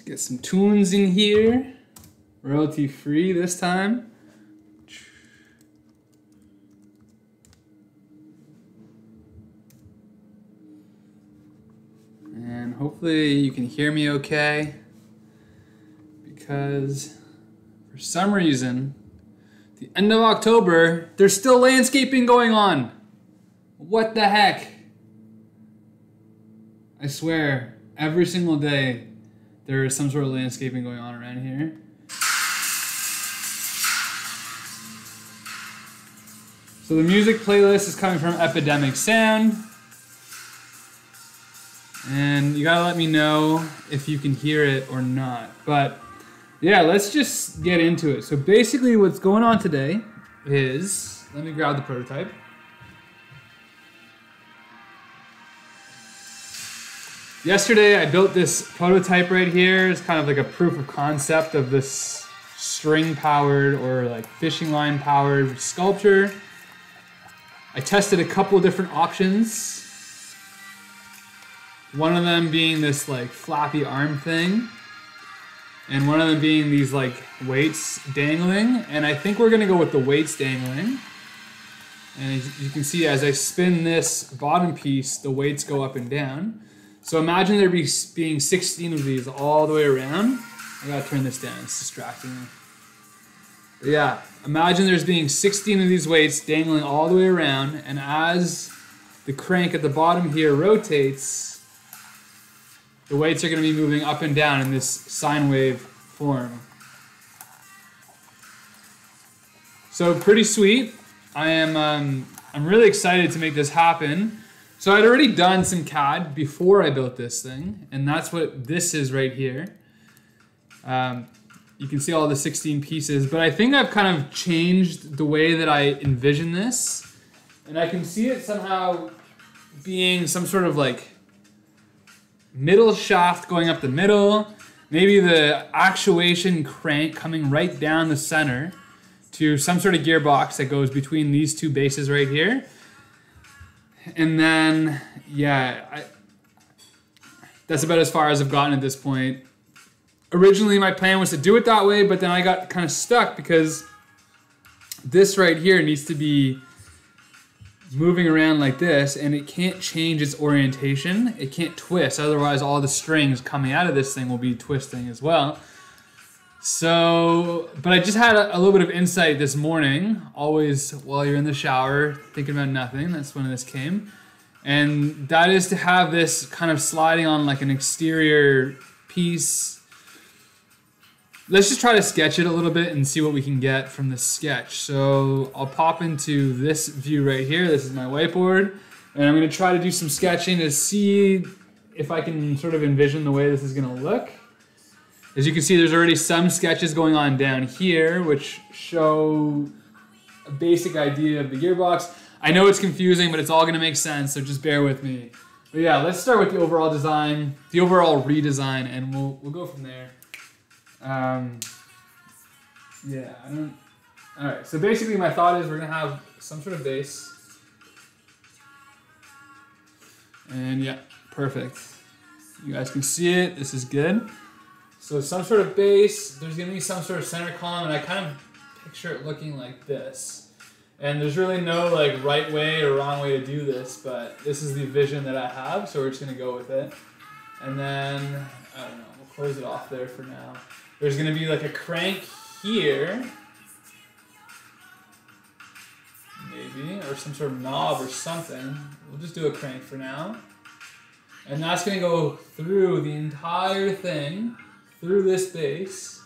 get some tunes in here. Royalty free this time. And hopefully you can hear me okay, because for some reason, at the end of October, there's still landscaping going on. What the heck? I swear, every single day there is some sort of landscaping going on around here. So the music playlist is coming from Epidemic Sound. And you gotta let me know if you can hear it or not. But yeah, let's just get into it. So basically what's going on today is, let me grab the prototype. Yesterday I built this prototype right here. It's kind of like a proof of concept of this string powered or like fishing line powered sculpture. I tested a couple different options. One of them being this like flappy arm thing, and one of them being these like weights dangling. And I think we're gonna go with the weights dangling. And as you can see, as I spin this bottom piece, the weights go up and down. So imagine there being 16 of these all the way around. I gotta turn this down, it's distracting me. But yeah, imagine there's being 16 of these weights dangling all the way around, and as the crank at the bottom here rotates, the weights are going to be moving up and down in this sine wave form. So pretty sweet. I'm really excited to make this happen. So I'd already done some CAD before I built this thing, and that's what this is right here. You can see all the 16 pieces, but I think I've kind of changed the way that I envision this, and I can see it somehow being some sort of like middle shaft going up the middle, maybe the actuation crank coming right down the center to some sort of gearbox that goes between these two bases right here. And then, yeah, that's about as far as I've gotten at this point. Originally my plan was to do it that way, but then I got kind of stuck because this right here needs to be moving around like this, and it can't change its orientation. It can't twist, otherwise all the strings coming out of this thing will be twisting as well. So, but I just had a little bit of insight this morning, always while you're in the shower, thinking about nothing. That's when this came. And that is to have this kind of sliding on like an exterior piece. Let's just try to sketch it a little bit and see what we can get from the sketch. So I'll pop into this view right here. This is my whiteboard. And I'm gonna try to do some sketching to see if I can sort of envision the way this is gonna look. As you can see, there's already some sketches going on down here, which show a basic idea of the gearbox. I know it's confusing, but it's all gonna make sense, so just bear with me. But yeah, let's start with the overall design, the overall redesign, and we'll go from there. Yeah, alright, so basically my thought is we're gonna have some sort of base. And yeah, perfect. You guys can see it, this is good. So some sort of base, there's gonna be some sort of center column, and I kind of picture it looking like this. And there's really no like right way or wrong way to do this, but this is the vision that I have, so we're just gonna go with it. And then, I don't know, we'll close it off there for now. There's gonna be like a crank here, maybe, or some sort of knob or something. We'll just do a crank for now. And that's gonna go through the entire thing, through this base.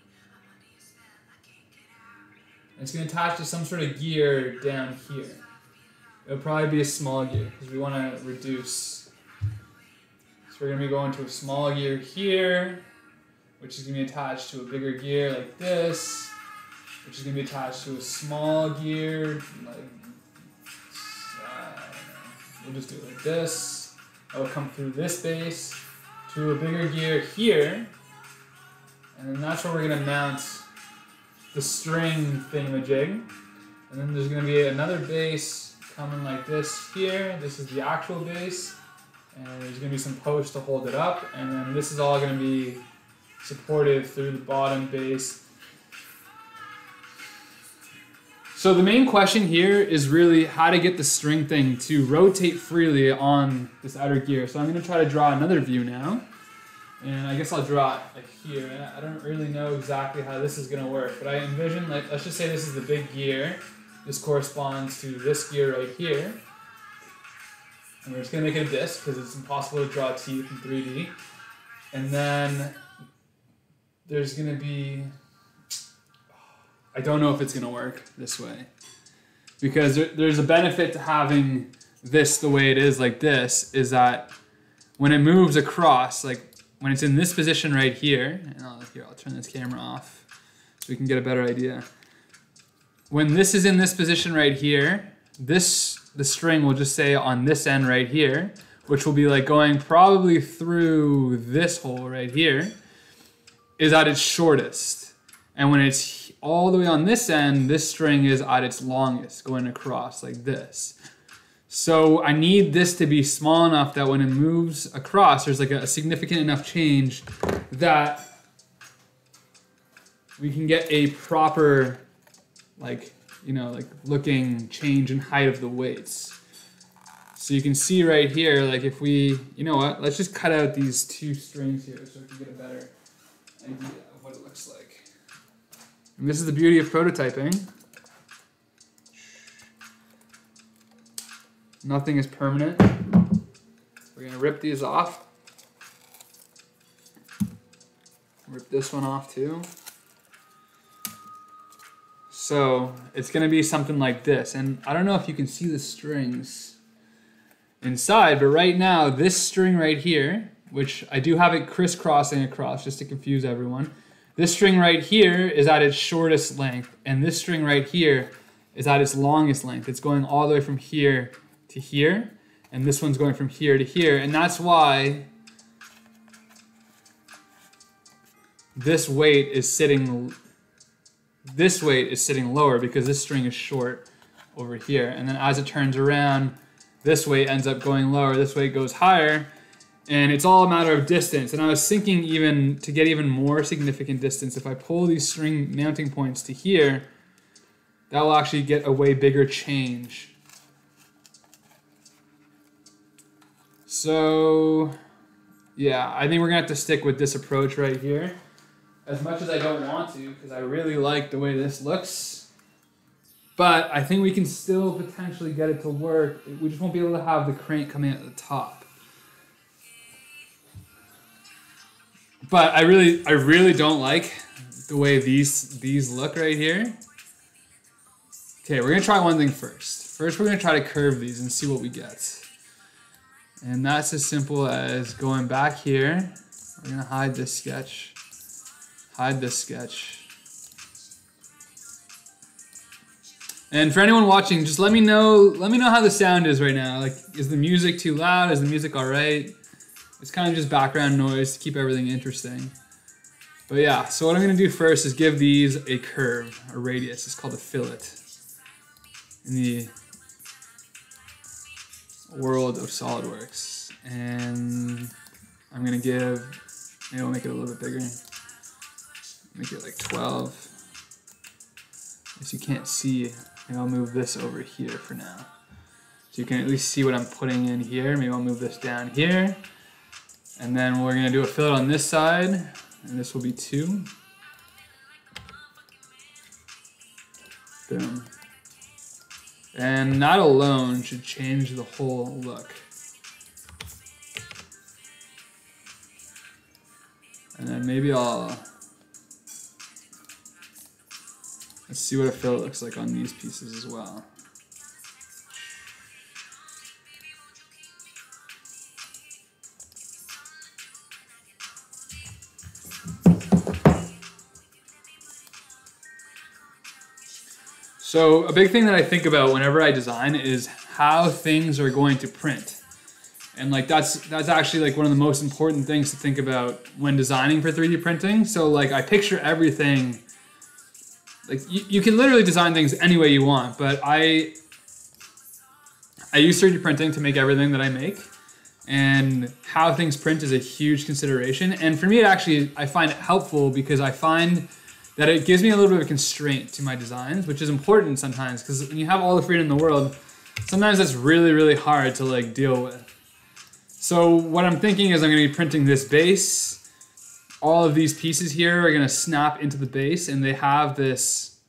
And it's gonna attach to some sort of gear down here. It'll probably be a small gear, because we wanna reduce. So we're gonna be going to a small gear here, which is going to be attached to a bigger gear like this, which is going to be attached to a small gear, like, we'll just do it like this. That will come through this base to a bigger gear here, and then that's where we're going to mount the string thingamajig. And then there's going to be another base coming like this here. This is the actual base, and there's going to be some posts to hold it up, and then this is all going to be supported through the bottom base. So the main question here is really how to get the string thing to rotate freely on this outer gear. So I'm going to try to draw another view now. And I guess I'll draw it like here. And I don't really know exactly how this is going to work, but I envision, like, let's just say this is the big gear. This corresponds to this gear right here. And we're just going to make it a disc because it's impossible to draw teeth in 3D. And then there's going to be... I don't know if it's going to work this way. Because there's a benefit to having this the way it is like this, is that when it moves across, like when it's in this position right here, and I'll turn this camera off so we can get a better idea. When this is in this position right here, the string will just say on this end right here, which will be like going probably through this hole right here, is at its shortest. And when it's all the way on this end, this string is at its longest, going across like this. So I need this to be small enough that when it moves across, there's like a significant enough change that we can get a proper, like, you know, like looking change in height of the weights. So you can see right here, like if we, you know what, let's just cut out these two strings here so we can get a better idea of what it looks like. And this is the beauty of prototyping. Nothing is permanent. We're going to rip these off. Rip this one off too. So it's going to be something like this. And I don't know if you can see the strings inside, but right now this string right here, which I do have it crisscrossing across just to confuse everyone. This string right here is at its shortest length, and this string right here is at its longest length. It's going all the way from here to here, and this one's going from here to here, and that's why this weight is sitting lower, because this string is short over here. And then as it turns around, this weight ends up going lower, this weight goes higher. And it's all a matter of distance. And I was thinking even to get even more significant distance, if I pull these string mounting points to here, that will actually get a way bigger change. So, yeah, I think we're gonna have to stick with this approach right here. As much as I don't want to, because I really like the way this looks. But I think we can still potentially get it to work. We just won't be able to have the crank coming at the top. But I really don't like the way these look right here. Okay, we're gonna try one thing first. First, we're gonna try to curve these and see what we get. And that's as simple as going back here. We're gonna hide this sketch. Hide this sketch. And for anyone watching, just let me know how the sound is right now. Like, is the music too loud? Is the music all right? It's kind of just background noise to keep everything interesting. But yeah, so what I'm going to do first is give these a curve, a radius. It's called a fillet in the world of Solidworks. And I'm going to give, maybe I'll make it a little bit bigger. Make it like 12. As you can't see, maybe I'll move this over here for now. So you can at least see what I'm putting in here. Maybe I'll move this down here. And then we're gonna do a fillet on this side, and this will be 2. Boom. And that alone should change the whole look. And then maybe let's see what a fillet looks like on these pieces as well. So a big thing that I think about whenever I design is how things are going to print. And like that's actually like one of the most important things to think about when designing for 3D printing. So like I picture everything, like you can literally design things any way you want, but I use 3D printing to make everything that I make. and how things print is a huge consideration. And for me, I find it helpful because I find that it gives me a little bit of a constraint to my designs, which is important sometimes, because when you have all the freedom in the world, sometimes that's really, really hard to like deal with. So what I'm thinking is I'm going to be printing this base. All of these pieces here are going to snap into the base, and they have this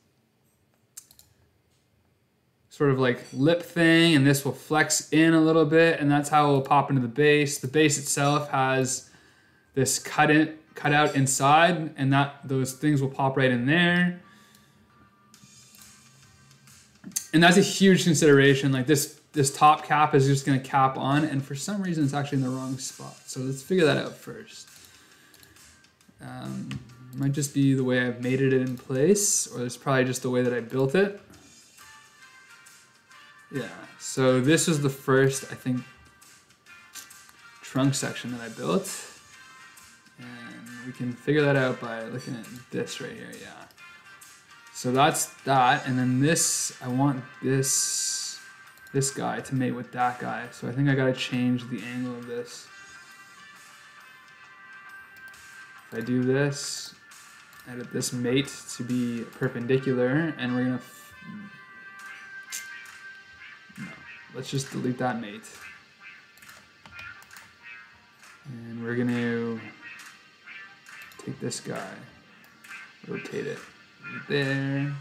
sort of like lip thing, and this will flex in a little bit, and that's how it will pop into the base. The base itself has this cut out inside, and those things will pop right in there. And that's a huge consideration. Like this top cap is just going to cap on, and for some reason it's actually in the wrong spot. So let's figure that out first. Might just be the way I've mated it in place, or it's probably just the way that I built it. Yeah, so this was the first, I think, trunk section that I built. And we can figure that out by looking at this right here, yeah. So that's that, and then this, I want this guy to mate with that guy. So I think I gotta change the angle of this. If I do this, edit this mate to be perpendicular, and we're gonna, no, let's just delete that mate. And we're gonna take this guy, rotate it right there.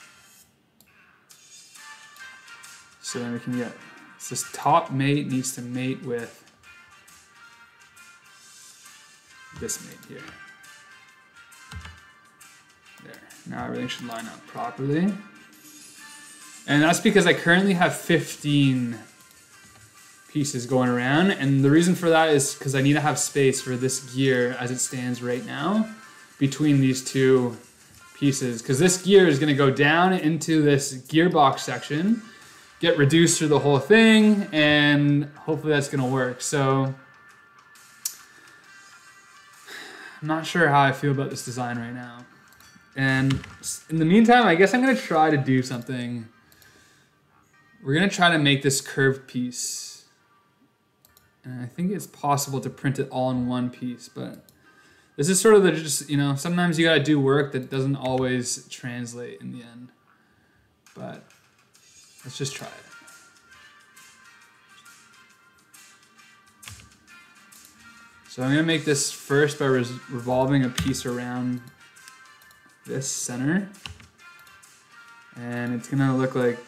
So then we can get, so this top mate needs to mate with this mate here. There, now everything should line up properly. And that's because I currently have 15 pieces going around, and the reason for that is because I need to have space for this gear as it stands right now between these two pieces, because this gear is going to go down into this gearbox section, get reduced through the whole thing, and hopefully that's going to work. So I'm not sure how I feel about this design right now. And in the meantime, I guess I'm going to try to do something. We're going to try to make this curved piece. And I think it's possible to print it all in one piece, but this is sort of just, you know, sometimes you got to do work that doesn't always translate in the end. But let's just try it. So I'm going to make this first by revolving a piece around this center. And it's going to look like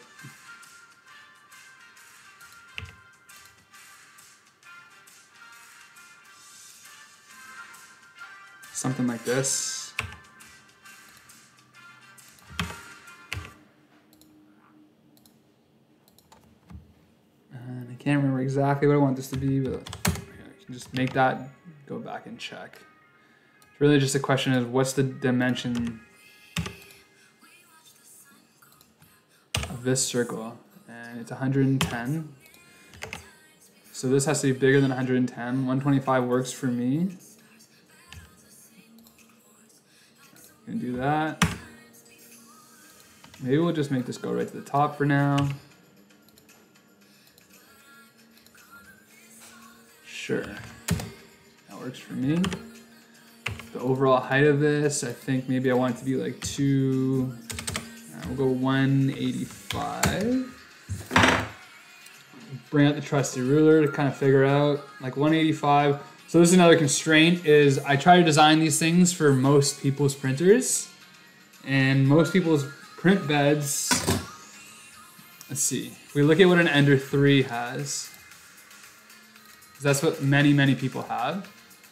something like this. And I can't remember exactly what I want this to be, but I can just make that, go back and check. It's really just a question of what's the dimension of this circle, and it's 110. So this has to be bigger than 110. 125 works for me. Gonna do that. Maybe we'll just make this go right to the top for now. Sure, that works for me. The overall height of this, I think maybe I want it to be like we'll go 185. Bring out the trusty ruler to kind of figure out like 185. So this is another constraint, is I try to design these things for most people's printers, and most people's print beds, let's see, if we look at what an Ender 3 has, that's what many people have.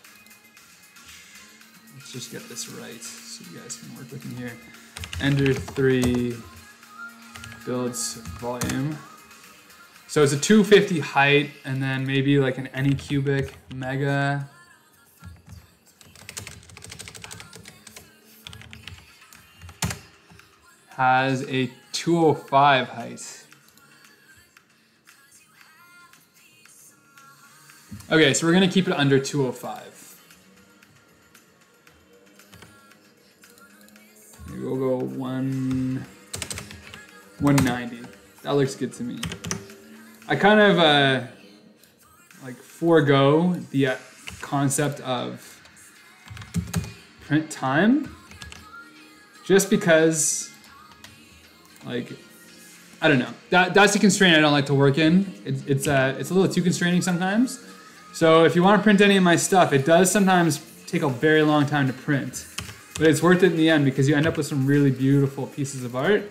Let's just get this right so you guys can work with me here. Ender 3 builds volume. So it's a 250 height, and then maybe like an Anycubic Mega. Has a 205 height. Okay, so we're gonna keep it under 205. Maybe we'll go 190. That looks good to me. I kind of, like forego the concept of print time, just because, like, I don't know. That's the constraint I don't like to work in. It's a little too constraining sometimes. So if you want to print any of my stuff, it does sometimes take a very long time to print, but it's worth it in the end because you end up with some really beautiful pieces of art,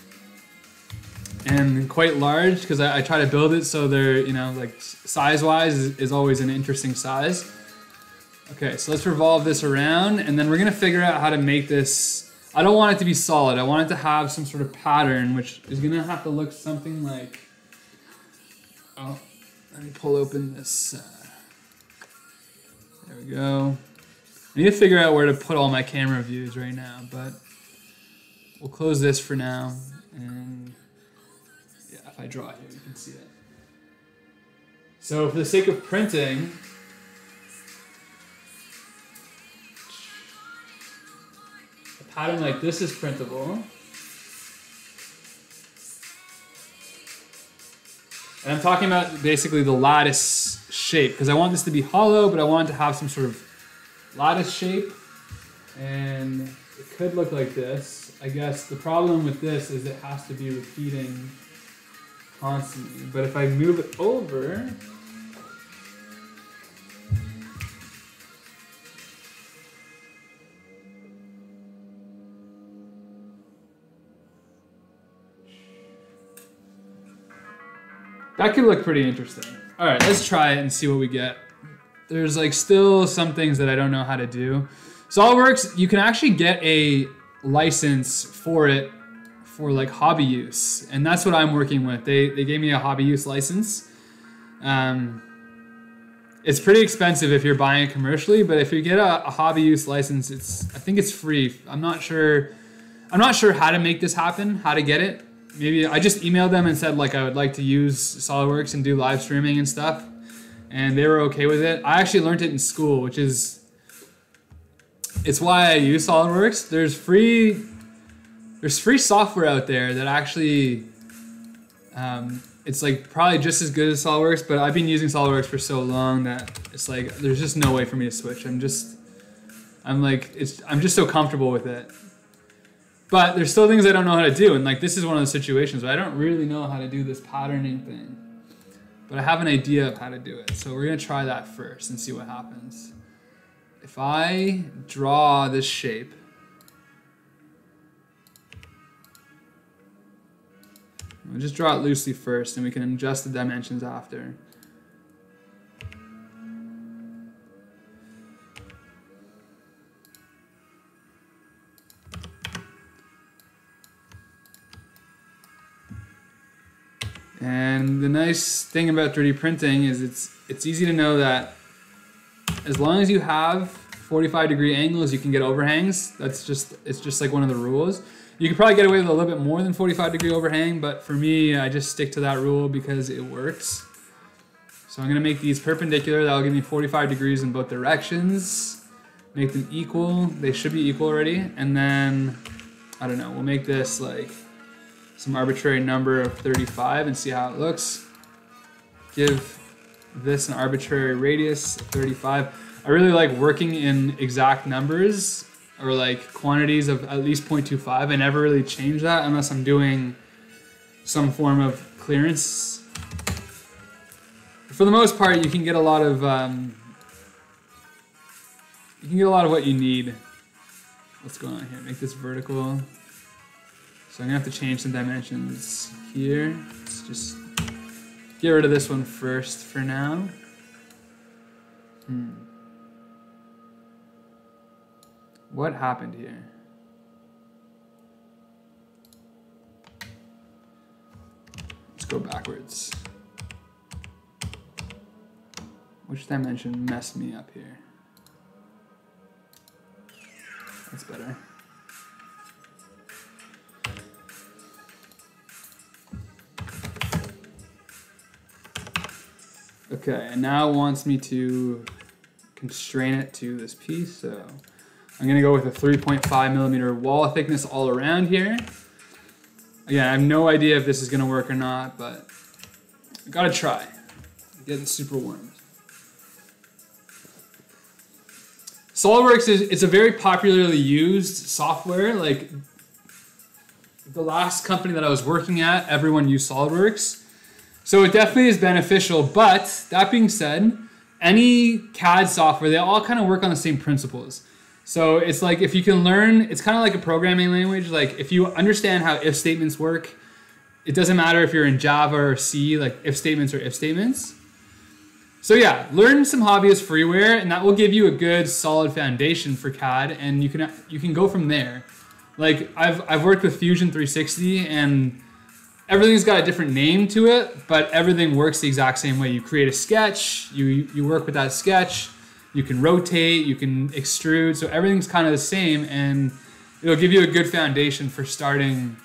and quite large because I try to build it so they're, you know, like size-wise is always an interesting size. Okay, so let's revolve this around, and then we're gonna figure out how to make this. I don't want it to be solid. I want it to have some sort of pattern, which is gonna have to look something like, oh, let me pull open this. There we go. I need to figure out where to put all my camera views right now, but we'll close this for now. And yeah, if I draw here, you can see it. So for the sake of printing, a pattern like this is printable. And I'm talking about basically the lattice shape, because I want this to be hollow, but I want it to have some sort of lattice shape. And it could look like this. I guess the problem with this is it has to be repeating constantly. But if I move it over, that could look pretty interesting. All right, let's try it and see what we get. There's like still some things that I don't know how to do. Solidworks, you can actually get a license for it for like hobby use, and that's what I'm working with. They gave me a hobby use license. It's pretty expensive if you're buying it commercially, but if you get a hobby use license, I think it's free. I'm not sure how to make this happen, how to get it. Maybe I just emailed them and said like I would like to use SolidWorks and do live streaming and stuff, and they were okay with it. I actually learned it in school, which is, it's why I use SolidWorks. There's free software out there that actually, it's like probably just as good as SolidWorks, but I've been using SolidWorks for so long that it's like there's just no way for me to switch. I'm just so comfortable with it. But there's still things I don't know how to do, and like this is one of those situations where I don't really know how to do this patterning thing, but I have an idea of how to do it. So we're gonna try that first and see what happens. If I draw this shape, we'll just draw it loosely first, and we can adjust the dimensions after. And the nice thing about 3D printing is it's easy to know that as long as you have 45-degree angles, you can get overhangs. It's just like one of the rules. You could probably get away with a little bit more than 45-degree overhang, but for me, I just stick to that rule because it works. So I'm gonna make these perpendicular. That'll give me 45 degrees in both directions. Make them equal. They should be equal already. And then, I don't know, we'll make this like some arbitrary number of 35 and see how it looks. Give this an arbitrary radius, 35. I really like working in exact numbers or like quantities of at least 0.25. I never really change that unless I'm doing some form of clearance. For the most part, you can get a lot of what you need. What's going on here? Make this vertical. So I'm gonna have to change some dimensions here. Let's just get rid of this one first for now. What happened here? Let's go backwards. Which dimension messed me up here? That's better. Okay, and now it wants me to constrain it to this piece, so I'm gonna go with a 3.5 millimeter wall thickness all around here. Again, I have no idea if this is gonna work or not, but I gotta try. I'm getting super warm. SolidWorks it's a very popularly used software. Like the last company that I was working at, everyone used SolidWorks. So it definitely is beneficial, but that being said, any CAD software, they all kind of work on the same principles. So it's like if you can learn, it's kind of like a programming language. Like if you understand how if statements work, it doesn't matter if you're in Java or C, like if statements are if statements. So yeah, learn some hobbyist freeware, and that will give you a good solid foundation for CAD, and you can go from there. Like I've worked with Fusion 360, and everything's got a different name to it, but everything works the exact same way. You create a sketch, you work with that sketch, you can rotate, you can extrude, so everything's kind of the same, and it'll give you a good foundation for starting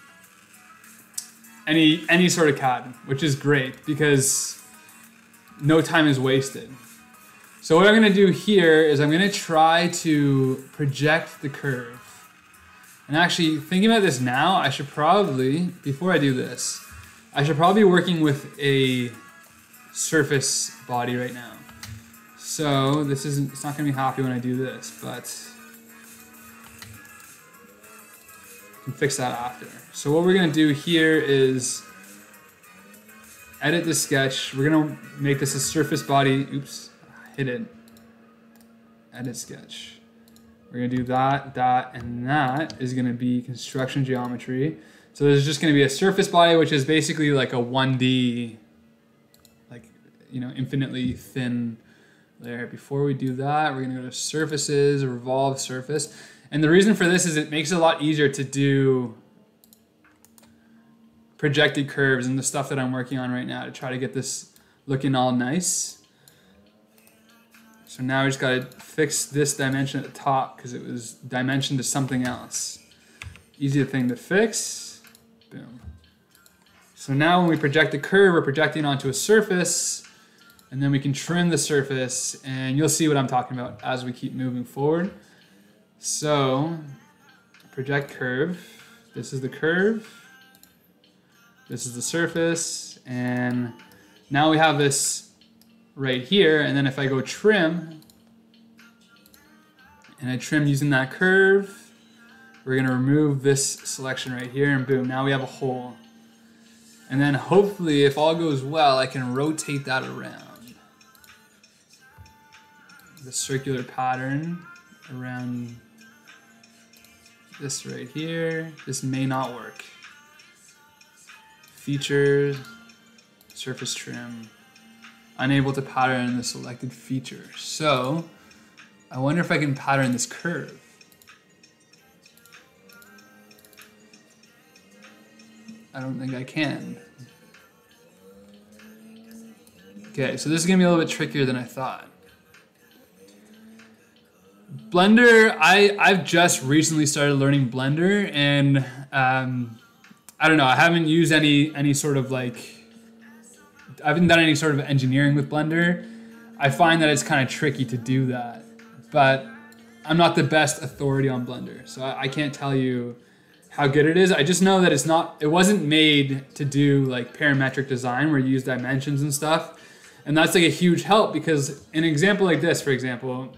any sort of CAD, which is great because no time is wasted. So what I'm going to do here is I'm going to try to project the curve. And actually, thinking about this now, I should probably, before I do this, I should probably be working with a surface body right now. So it's not going to be happy when I do this, but I can fix that after. So what we're going to do here is edit the sketch. We're going to make this a surface body. Oops, hit it. Edit sketch. We're going to do that, and that is going to be construction geometry. So there's just going to be a surface body, which is basically like a 1D, like, you know, infinitely thin layer. Before we do that, we're going to go to surfaces, revolve surface. And the reason for this is it makes it a lot easier to do projected curves and the stuff that I'm working on right now to try to get this looking all nice. So now we just got to fix this dimension at the top because it was dimensioned to something else. Easy thing to fix. Boom. So now when we project the curve, we're projecting onto a surface, and then we can trim the surface, and you'll see what I'm talking about as we keep moving forward. So project curve. This is the curve. This is the surface, and now we have this right here, and then if I go trim, and I trim using that curve, we're going to remove this selection right here, and boom, now we have a hole. And then hopefully, if all goes well, I can rotate that around. The circular pattern around this right here. This may not work. Features, surface trim. Unable to pattern the selected feature. So I wonder if I can pattern this curve. I don't think I can. Okay, so this is gonna be a little bit trickier than I thought. Blender, I've just recently started learning Blender, and I don't know, I haven't used any sort of like, I haven't done any sort of engineering with Blender. I find that it's kind of tricky to do that, but I'm not the best authority on Blender, so I can't tell you how good it is. I just know that it wasn't made to do like parametric design where you use dimensions and stuff, and that's like a huge help because an example like this, for example,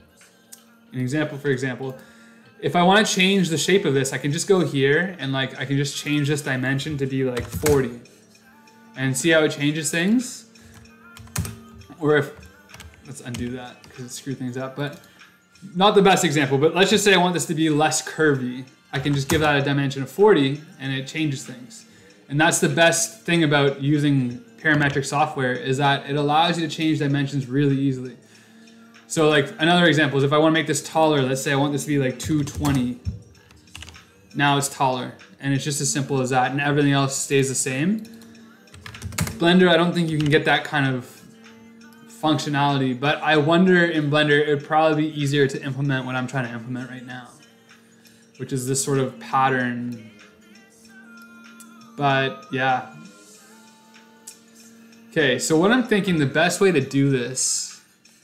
if I want to change the shape of this, I can just go here and like I can just change this dimension to be like 40. And see how it changes things? Or if, let's undo that because it screwed things up, but not the best example, but let's just say I want this to be less curvy. I can just give that a dimension of 40 and it changes things. And that's the best thing about using parametric software is that it allows you to change dimensions really easily. So like another example is if I want to make this taller, let's say I want this to be like 220. Now it's taller and it's just as simple as that and everything else stays the same. Blender, I don't think you can get that kind of functionality, but I wonder in Blender it would probably be easier to implement what I'm trying to implement right now, which is this sort of pattern. But yeah. Okay, so what I'm thinking the best way to do this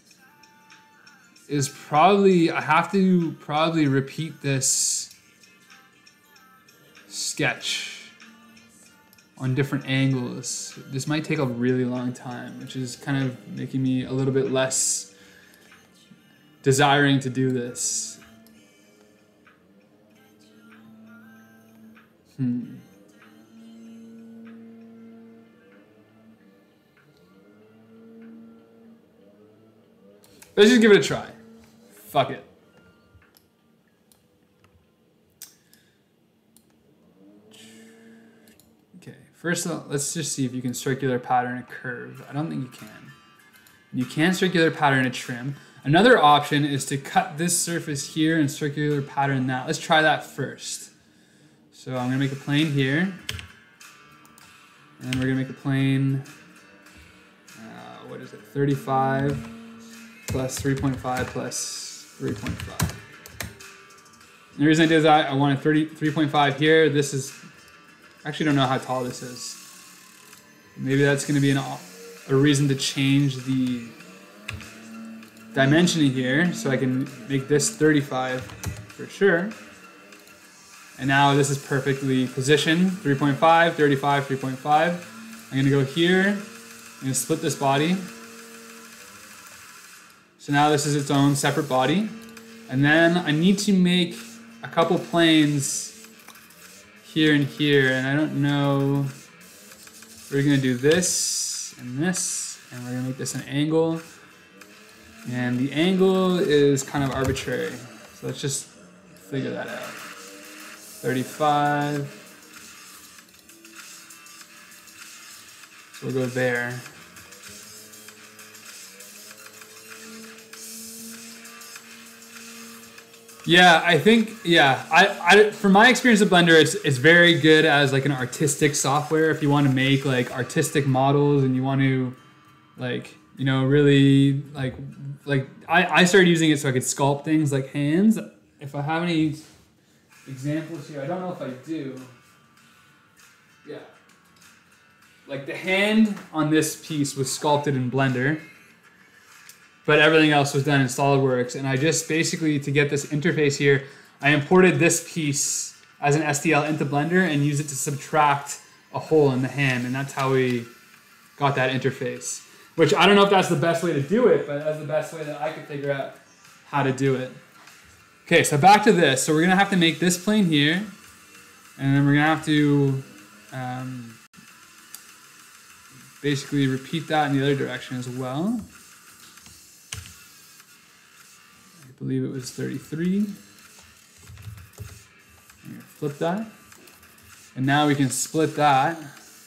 is probably, I have to probably repeat this sketch on different angles. This might take a really long time, which is kind of making me a little bit less desiring to do this. Let's just give it a try. Fuck it. Okay, first let's just see if you can circular pattern a curve. I don't think you can. You can circular pattern a trim. Another option is to cut this surface here and circular pattern that. Let's try that first. So I'm gonna make a plane here. And we're gonna make a plane, what is it, 35 plus 3.5 plus 3.5. The reason I did that, I wanted 3.5 here. This is, I actually don't know how tall this is. Maybe that's gonna be a reason to change the dimensioning here, so I can make this 35 for sure. And now this is perfectly positioned, 3.5, 35, 3.5. I'm gonna go here, I'm gonna split this body. So now this is its own separate body. And then I need to make a couple planes here and here, and I don't know, we're gonna do this, and we're gonna make this an angle. And the angle is kind of arbitrary, so let's just figure that out. 35, so we'll go there. Yeah, I think, I from my experience with Blender, it's very good as like an artistic software. If you want to make like artistic models and you want to like, you know, really like I started using it so I could sculpt things like hands. If I have any examples here, I don't know if I do. Yeah. Like the hand on this piece was sculpted in Blender, but everything else was done in Solidworks. And I just basically, to get this interface here, I imported this piece as an STL into Blender and used it to subtract a hole in the hand. And that's how we got that interface. Which I don't know if that's the best way to do it, but that's the best way that I could figure out how to do it. Okay, so back to this. So we're gonna have to make this plane here, and then we're gonna have to basically repeat that in the other direction as well. I believe it was 33. I'm gonna flip that. And now we can split that.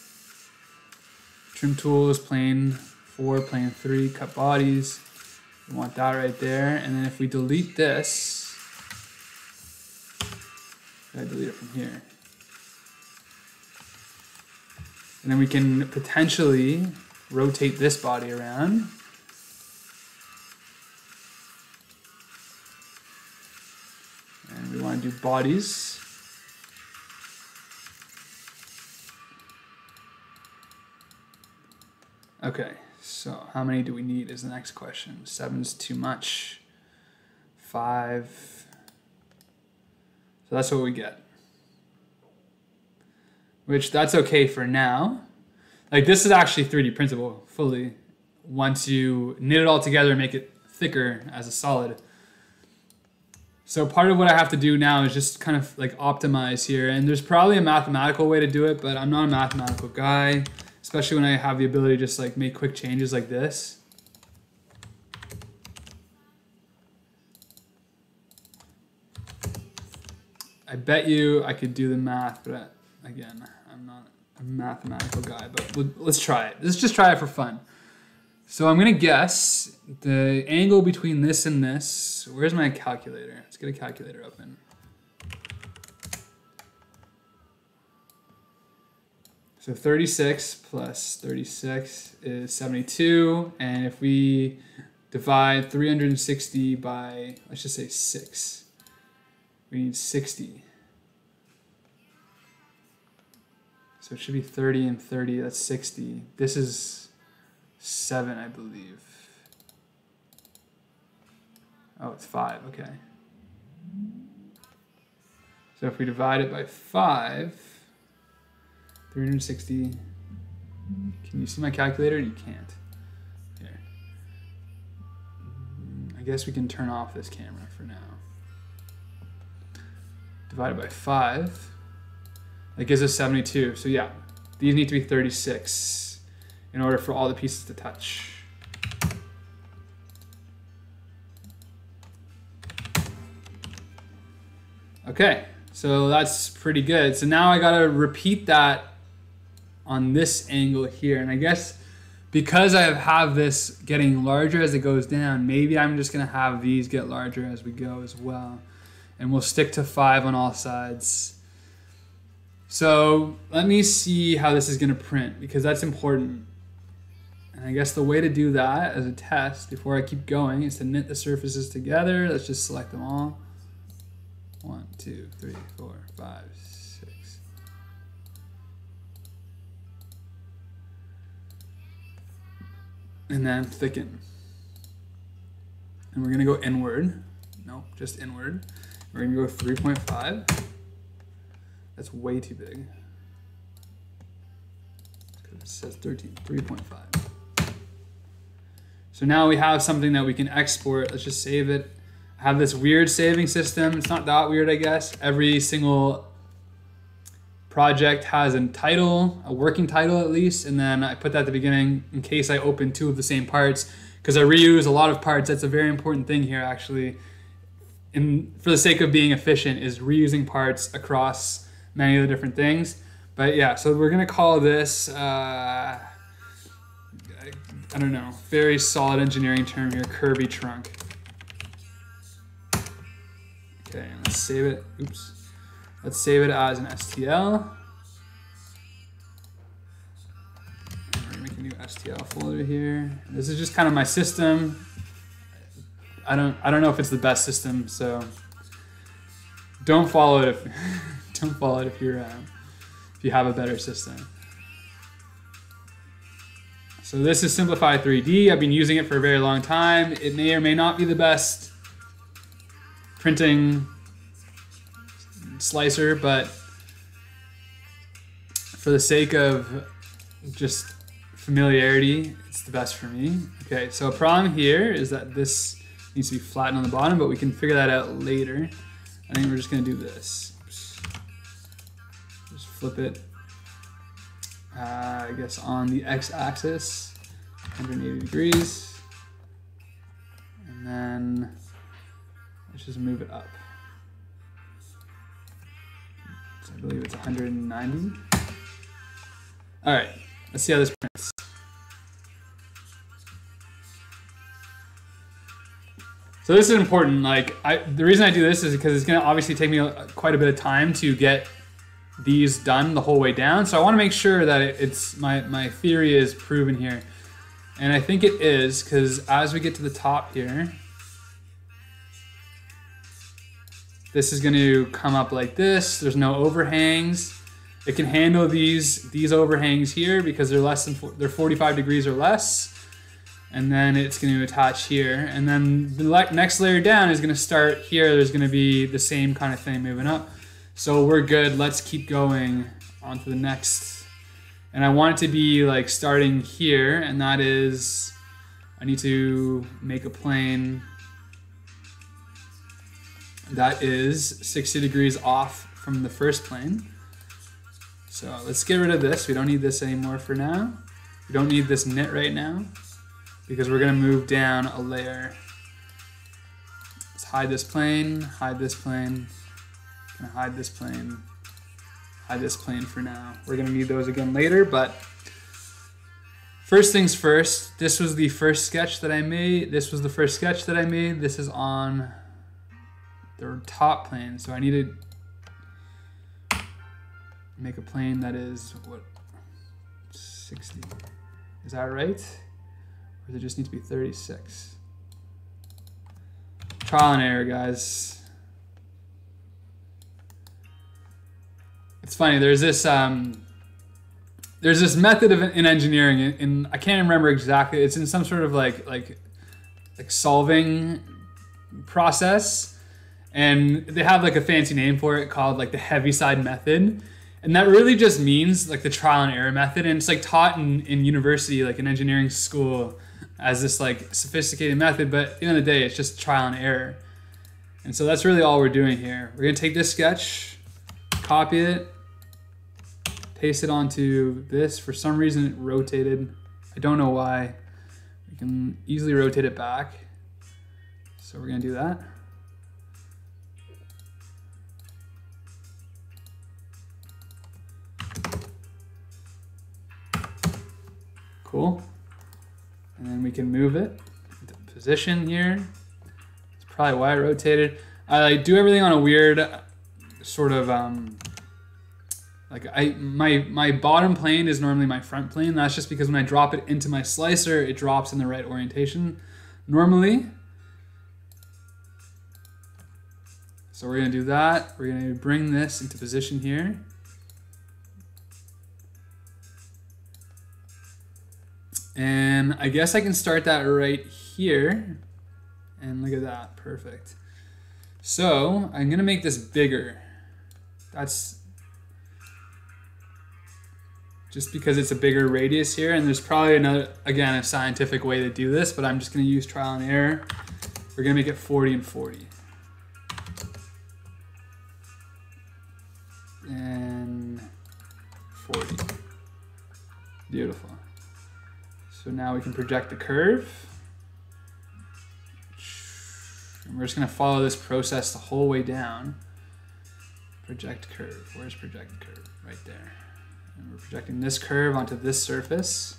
Trim tool is plane 4, plane 3, cut bodies. We want that right there. And then if we delete this, I delete it from here. And then we can potentially rotate this body around. And we want to do bodies. Okay, so how many do we need is the next question. 7's too much. 5. So that's what we get. Which, that's okay for now. Like, this is actually 3D printable fully once you knit it all together and make it thicker as a solid. So part of what I have to do now is just kind of like optimize here. And there's probably a mathematical way to do it, but I'm not a mathematical guy, especially when I have the ability to just like make quick changes like this. I bet you I could do the math, but again, I'm not a mathematical guy, but let's try it. Let's just try it for fun. So I'm gonna guess the angle between this and this. Where's my calculator? Let's get a calculator open. So 36 plus 36 is 72, and if we divide 360 by, let's just say 6, we need 60. So it should be 30 and 30, that's 60. This is 7, I believe. Oh, it's 5, okay. So if we divide it by 5, 360, can you see my calculator? You can't. Here. I guess we can turn off this camera for now. Divided by 5. That gives us 72. So yeah, these need to be 36 in order for all the pieces to touch. Okay, so that's pretty good. So now I gotta repeat that on this angle here. And I guess because I have this getting larger as it goes down, maybe I'm just gonna have these get larger as we go as well. And we'll stick to 5 on all sides. So let me see how this is gonna print, because that's important. And I guess the way to do that as a test before I keep going is to knit the surfaces together. Let's just select them all. 1, 2, 3, 4, 5, 6. And then thicken. And we're gonna go inward. No, just inward. We're gonna go 3.5. That's way too big. Because it says 13, 3.5. So now we have something that we can export. Let's just save it. I have this weird saving system. It's not that weird, I guess. Every single project has a title, a working title at least, and then I put that at the beginning in case I open 2 of the same parts, because I reuse a lot of parts. That's a very important thing here, actually. For the sake of being efficient, is reusing parts across many of the different things. But yeah, so we're gonna call this, I don't know, very solid engineering term here, curvy trunk. Okay, let's save it. Oops. Let's save it as an STL. And we're gonna make a new STL folder here. This is just kind of my system. I don't know if it's the best system, so don't follow it if don't follow it if you have a better system. So this is Simplify 3D. I've been using it for a very long time. It may or may not be the best printing slicer, but for the sake of just familiarity, it's the best for me. Okay, so a problem here is that this needs to be flattened on the bottom, but we can figure that out later. I think we're just gonna do this. Oops. Just flip it, I guess on the x-axis, 180 degrees, and then let's just move it up. So I believe it's 190. All right, let's see how this prints. So this is important. Like, the reason I do this is because it's gonna obviously take me quite a bit of time to get these done the whole way down. So I wanna make sure that it's my theory is proven here. And I think it is, because as we get to the top here, this is gonna come up like this. There's no overhangs. It can handle these overhangs here because they're they're 45 degrees or less. And then it's going to attach here. And then the next layer down is going to start here. There's going to be the same kind of thing moving up. So we're good. Let's keep going on to the next. And I want it to be like starting here. And that is, I need to make a plane that is 60 degrees off from the first plane. So let's get rid of this. We don't need this anymore for now. We don't need this knit right now, because we're gonna move down a layer. Let's hide this plane, hide this plane, gonna hide this plane, hide this plane for now. We're gonna need those again later, but first things first, this was the first sketch that I made. This was the first sketch that I made. This is on the top plane, so I need to make a plane that is, what, 60? Is that right? Or does it just need to be 36? Trial and error, guys. It's funny, there's this method in engineering, and I can't remember exactly. It's in some sort of like solving process, and they have like a fancy name for it called like the Heaviside method. And that really just means like the trial and error method, and it's like taught in university, like in engineering school. as this like sophisticated method, but at the end of the day, it's just trial and error. And so that's really all we're doing here. We're gonna take this sketch, copy it, paste it onto this. For some reason it rotated. I don't know why. We can easily rotate it back. So we're gonna do that. Cool. And then we can move it into position here. That's probably why it rotated. I do everything on a weird sort of my bottom plane is normally my front plane. That's just because when I drop it into my slicer, it drops in the right orientation normally. So we're gonna do that. We're gonna bring this into position here. And I guess I can start that right here. And look at that, perfect. So I'm gonna make this bigger. That's just because it's a bigger radius here, and there's probably another, again, a scientific way to do this, but I'm just gonna use trial and error. We're gonna make it 40 and 40. And 40. Beautiful. So now we can project the curve. And we're just gonna follow this process the whole way down. Project curve, where's project curve? Right there. And we're projecting this curve onto this surface.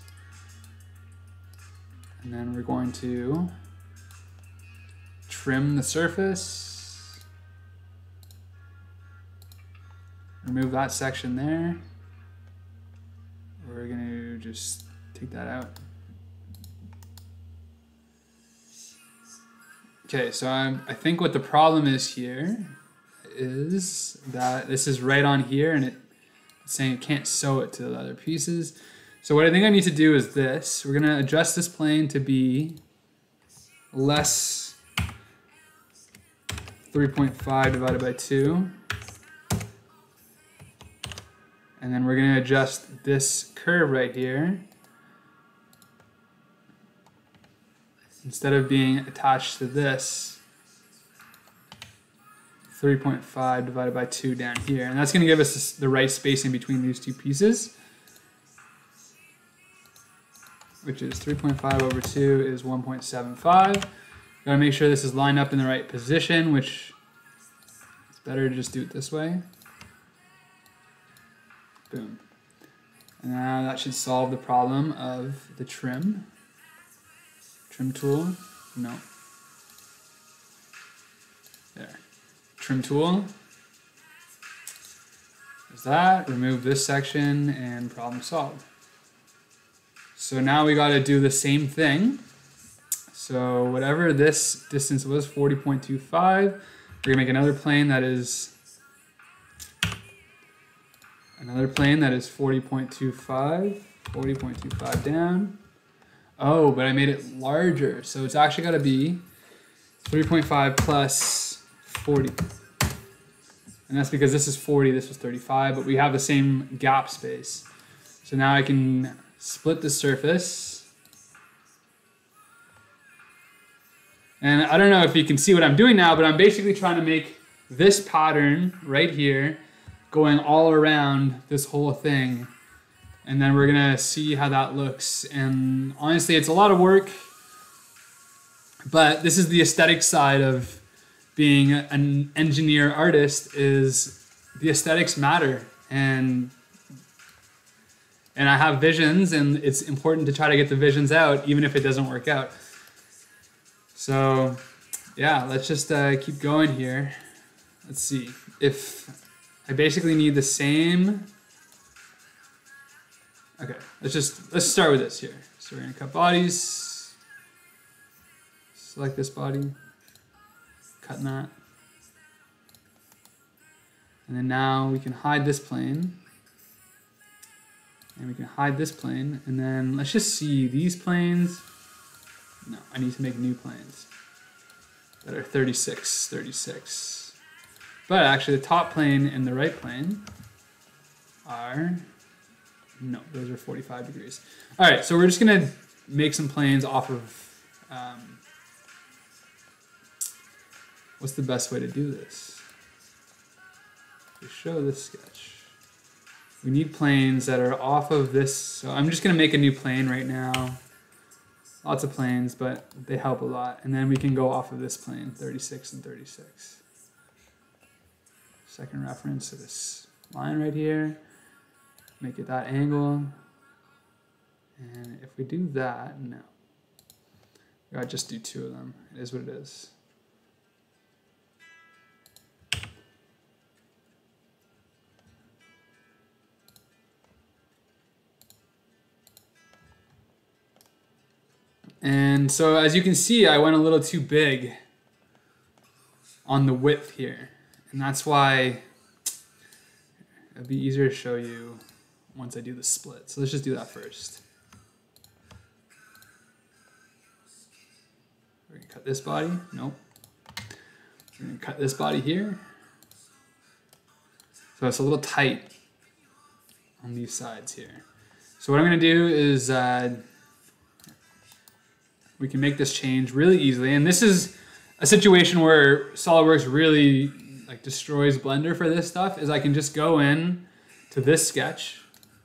And then we're going to trim the surface. Remove that section there. We're gonna just take that out. Okay, so I think what the problem is here is that this is right on here and it's saying it can't sew it to the other pieces. So what I think I need to do is this. We're gonna adjust this plane to be less 3.5 divided by 2. And then we're gonna adjust this curve right here. Instead of being attached to this, 3.5 divided by 2 down here. And that's going to give us the right spacing between these two pieces, which is 3.5 over 2 is 1.75. Got to make sure this is lined up in the right position, which it's better to just do it this way. Boom. And now that should solve the problem of the trim. Trim tool, no. There, trim tool. There's that, remove this section and problem solved. So now we gotta do the same thing. So whatever this distance was, 40.25, we're gonna make another plane that is 40.25, 40.25 down. Oh, but I made it larger. So it's actually got to be 3.5 plus 40. And that's because this is 40, this was 35, but we have the same gap space. So now I can split the surface. And I don't know if you can see what I'm doing now, but I'm basically trying to make this pattern right here going all around this whole thing. And then we're gonna see how that looks. And honestly, it's a lot of work, but this is the aesthetic side of being an engineer artist, is the aesthetics matter. And I have visions, and it's important to try to get the visions out, even if it doesn't work out. So yeah, let's just keep going here. Let's see. If I basically need the same. Okay, let's start with this here. So we're gonna cut bodies, select this body, cutting that. And then now we can hide this plane. And we can hide this plane. And then let's just see these planes. No, I need to make new planes that are 36, 36. But actually the top plane and the right plane are, no, those are 45 degrees. All right, so we're just gonna make some planes off of, what's the best way to do this? To show this sketch. We need planes that are off of this. So I'm just gonna make a new plane right now. Lots of planes, but they help a lot. And then we can go off of this plane, 36 and 36. Second reference to this line right here. Make it that angle. And if we do that, no. We gotta just do two of them. It is what it is. And so as you can see, I went a little too big on the width here. And that's why it'd be easier to show you once I do the split. So let's just do that first. We're gonna cut this body, nope. We're gonna cut this body here. So it's a little tight on these sides here. So what I'm gonna do is we can make this change really easily. And this is a situation where SolidWorks really like destroys Blender for this stuff, is I can just go in to this sketch,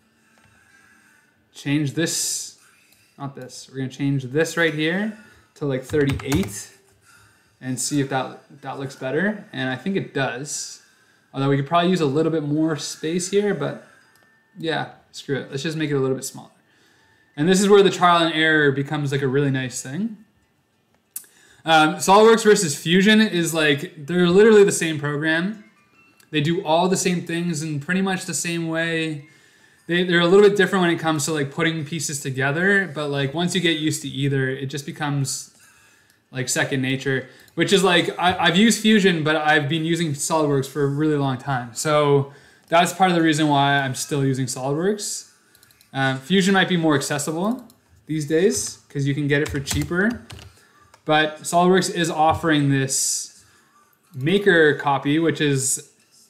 change this, not this, we're gonna change this right here to like 38 and see if that looks better. And I think it does. Although we could probably use a little bit more space here, but yeah, screw it. Let's just make it a little bit smaller. And this is where the trial and error becomes like a really nice thing. SolidWorks versus Fusion is like, they're literally the same program. They do all the same things in pretty much the same way. They're a little bit different when it comes to like putting pieces together, but like once you get used to either, it just becomes like second nature, which is like, I've used Fusion, but I've been using SolidWorks for a really long time. So that's part of the reason why I'm still using SolidWorks. Fusion might be more accessible these days because you can get it for cheaper. But SolidWorks is offering this maker copy, which is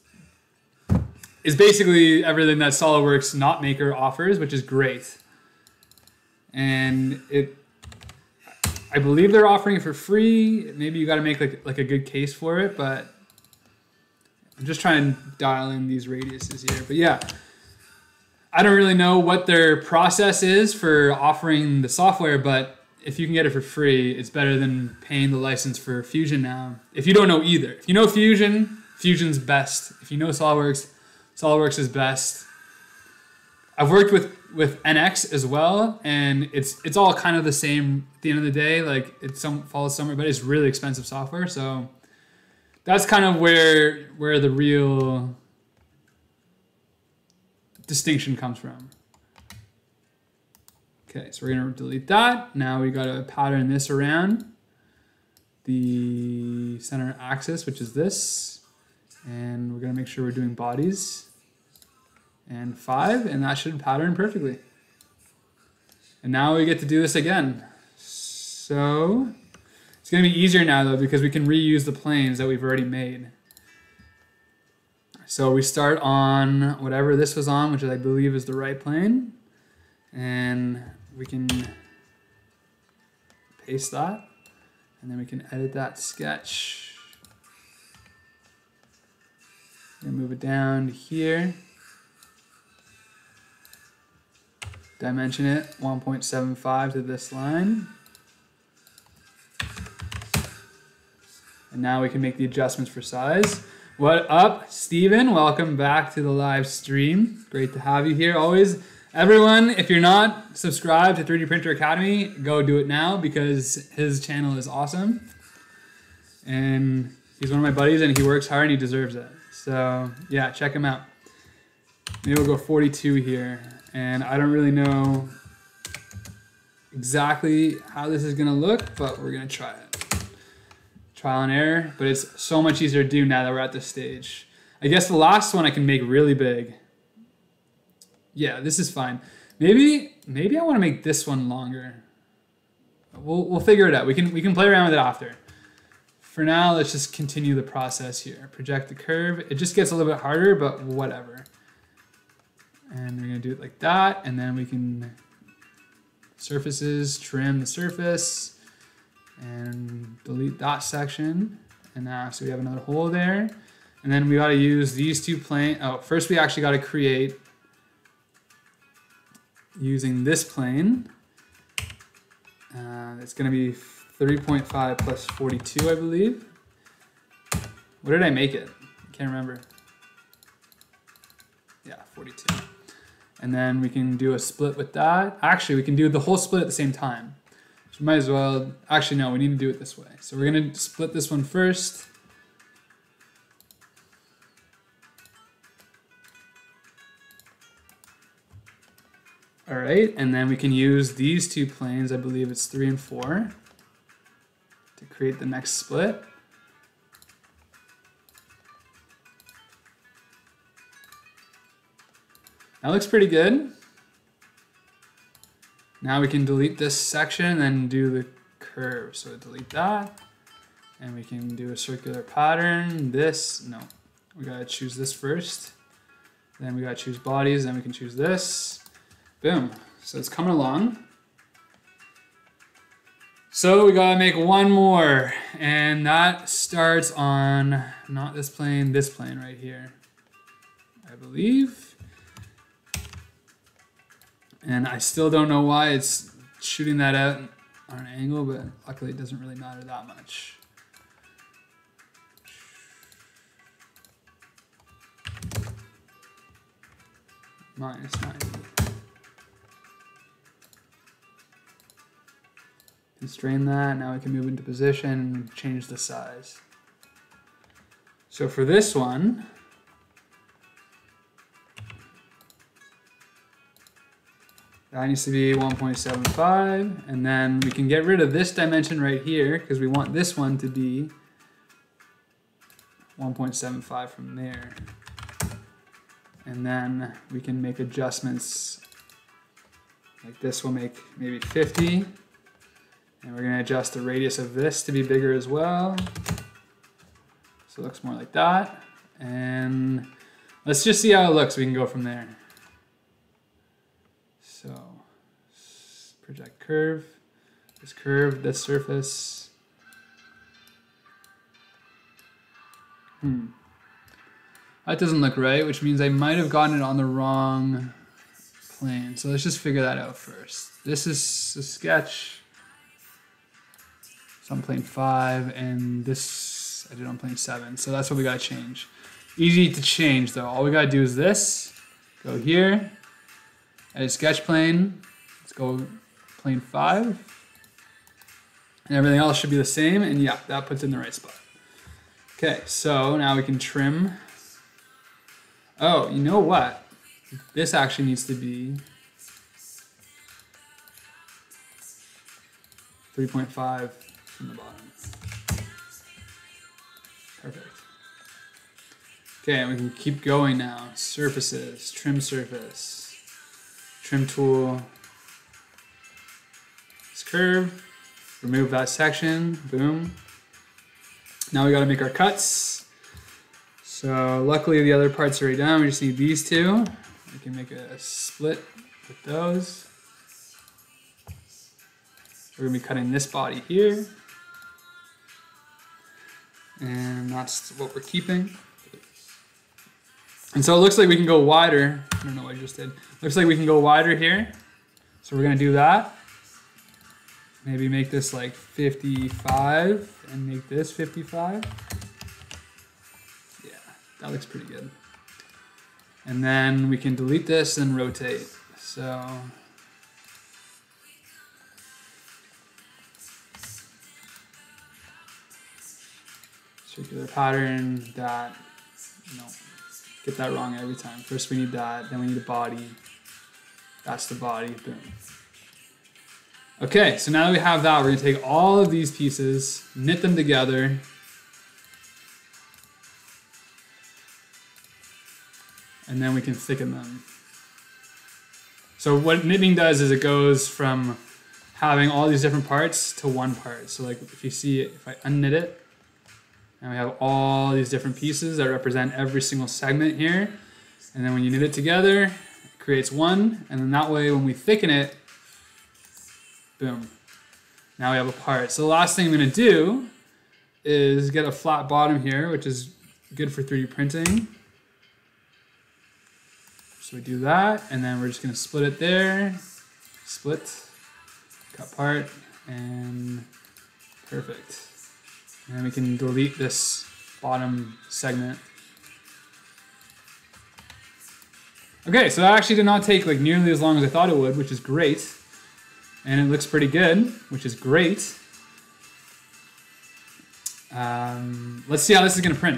basically everything that SolidWorks not maker offers, which is great. And I believe they're offering it for free. Maybe you got to make like a good case for it, but I'm just trying to dial in these radiuses here. But yeah, I don't really know what their process is for offering the software, but if you can get it for free, it's better than paying the license for Fusion now. If you don't know either. If you know Fusion, Fusion's best. If you know SolidWorks, SolidWorks is best. I've worked with NX as well, and it's all kind of the same at the end of the day. Like it follows somewhere, but it's really expensive software. So that's kind of where the real distinction comes from. Okay, so we're gonna delete that. Now we gotta pattern this around the center axis, which is this. And we're gonna make sure we're doing bodies. And 5, and that should pattern perfectly. And now we get to do this again. So it's gonna be easier now though, because we can reuse the planes that we've already made. So we start on whatever this was on, which I believe is the right plane. And we can paste that. And then we can edit that sketch. And move it down to here. Dimension it 1.75 to this line. And now we can make the adjustments for size. What up, Steven? Welcome back to the live stream. Great to have you here always. Everyone, if you're not subscribed to 3D Printer Academy, go do it now because his channel is awesome. And he's one of my buddies and he works hard and he deserves it. So yeah, check him out. Maybe we'll go 42 here. And I don't really know exactly how this is gonna look, but we're gonna try it. Trial and error, but it's so much easier to do now that we're at this stage. I guess the last one I can make really big. Yeah, this is fine. Maybe I want to make this one longer. We'll figure it out. We can play around with it after. For now, let's just continue the process here. Project the curve. It just gets a little bit harder, but whatever. And we're gonna do it like that, and then we can surfaces, trim the surface, and delete that section. And now, so we have another hole there. And then we got to use these two planes. Oh, first we actually got to create using this plane. It's going to be 3.5 plus 42, I believe. What did I make it? I can't remember. Yeah, 42. And then we can do a split with that. Actually, we can do the whole split at the same time. So we might as well, actually no, we need to do it this way. So we're gonna split this one first. All right, and then we can use these two planes, I believe it's 3 and 4, to create the next split. That looks pretty good. Now we can delete this section and then do the curve. So delete that, and we can do a circular pattern. This, no, we gotta choose this first. Then we gotta choose bodies, then we can choose this. Boom, so it's coming along. So we gotta make one more, and that starts on, not this plane right here, I believe. And I still don't know why it's shooting that out on an angle, but luckily it doesn't really matter that much. Minus 90. Constrain that, now we can move into position and change the size. So for this one, that needs to be 1.75, and then we can get rid of this dimension right here because we want this one to be 1.75 from there. And then we can make adjustments. Like this will make maybe 50. And we're gonna adjust the radius of this to be bigger as well. So it looks more like that. And let's just see how it looks. We can go from there. So project curve, this surface. That doesn't look right, which means I might have gotten it on the wrong plane. So let's just figure that out first. This is a sketch. It's on plane 5, and this I did on plane 7. So that's what we gotta change. Easy to change though. All we gotta do is this, go here, edit sketch plane, let's go plane 5. And everything else should be the same, and yeah, that puts it in the right spot. Okay, so now we can trim. Oh, you know what? This actually needs to be 3.5 from the bottom. Perfect. Okay, and we can keep going now. Surfaces, trim surface, trim tool, this curve, remove that section, boom. Now we gotta make our cuts. So luckily the other parts are already done. We just need these two. We can make a split with those. We're gonna be cutting this body here. And that's what we're keeping. And so it looks like we can go wider. I don't know what I just did. Looks like we can go wider here. So we're gonna do that. Maybe make this like 55 and make this 55. Yeah, that looks pretty good. And then we can delete this and rotate. So circular pattern, that, no, get that wrong every time. First we need that, then we need a body. That's the body, boom. Okay, so now that we have that, we're gonna take all of these pieces, knit them together. And then we can thicken them. So what knitting does is it goes from having all these different parts to one part. So like if you see it, if I unknit it, and we have all these different pieces that represent every single segment here. And then when you knit it together, it creates one. And then that way when we thicken it, Boom. Now we have a part. So the last thing I'm going to do is get a flat bottom here, which is good for 3D printing. So we do that, and then we're just going to split it there. Split, cut part, and perfect. And then we can delete this bottom segment. Okay, so that actually did not take like nearly as long as I thought it would, which is great. And it looks pretty good, which is great. Let's see how this is going to print.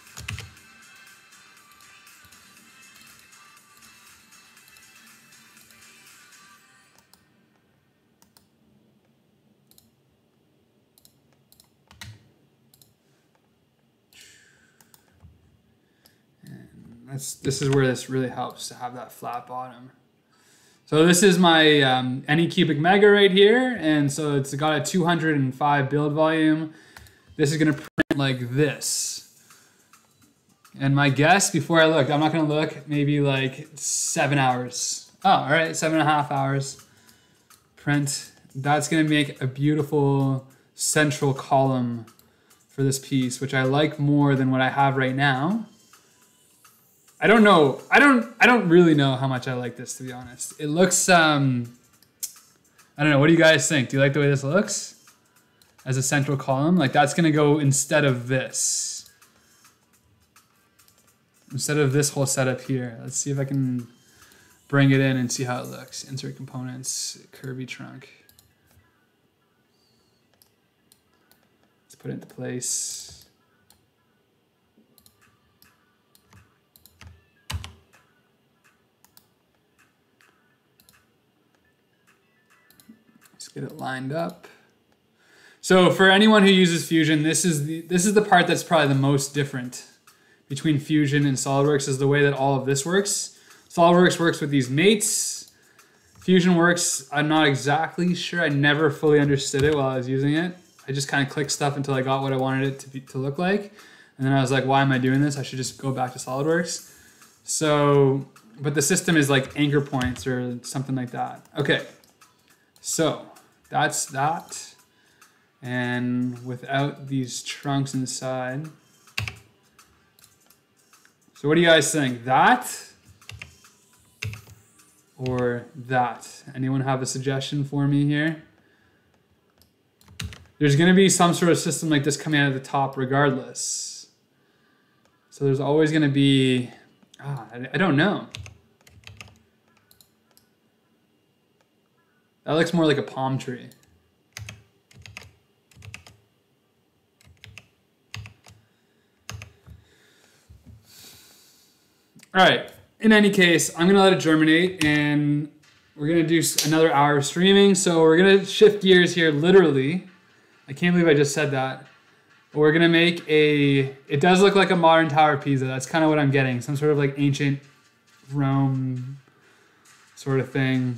This is where this really helps to have that flat bottom. So this is my Anycubic Mega right here, and so it's got a 205 build volume. This is gonna print like this. And my guess, before I look, I'm not gonna look, maybe like 7 hours. Oh, all right, 7.5 hours. Print. That's gonna make a beautiful central column for this piece, which I like more than what I have right now. I don't know. I don't really know how much I like this, to be honest. It looks, I don't know. What do you guys think? Do you like the way this looks as a central column? Like that's going to go instead of this. Instead of this whole setup here. Let's see if I can bring it in and see how it looks. Insert components, curvy trunk. Let's put it into place. Get it lined up. So for anyone who uses Fusion, this is the part that's probably the most different between Fusion and SolidWorks, is the way that all of this works. SolidWorks works with these mates. Fusion works, I'm not exactly sure. I never fully understood it while I was using it. I just kind of clicked stuff until I got what I wanted it to look like. And then I was like, why am I doing this? I should just go back to SolidWorks. So, but the system is like anchor points or something like that. Okay, so that's that. And without these trunks inside. So what do you guys think? That or that? Anyone have a suggestion for me here? There's going to be some sort of system like this coming out of the top regardless. So there's always going to be, I don't know. That looks more like a palm tree. All right, in any case, I'm gonna let it germinate and we're gonna do another hour of streaming. So we're gonna shift gears here, literally. I can't believe I just said that. But we're gonna make it does look like a modern Tower of Pisa. That's kind of what I'm getting. Some sort of like ancient Rome sort of thing.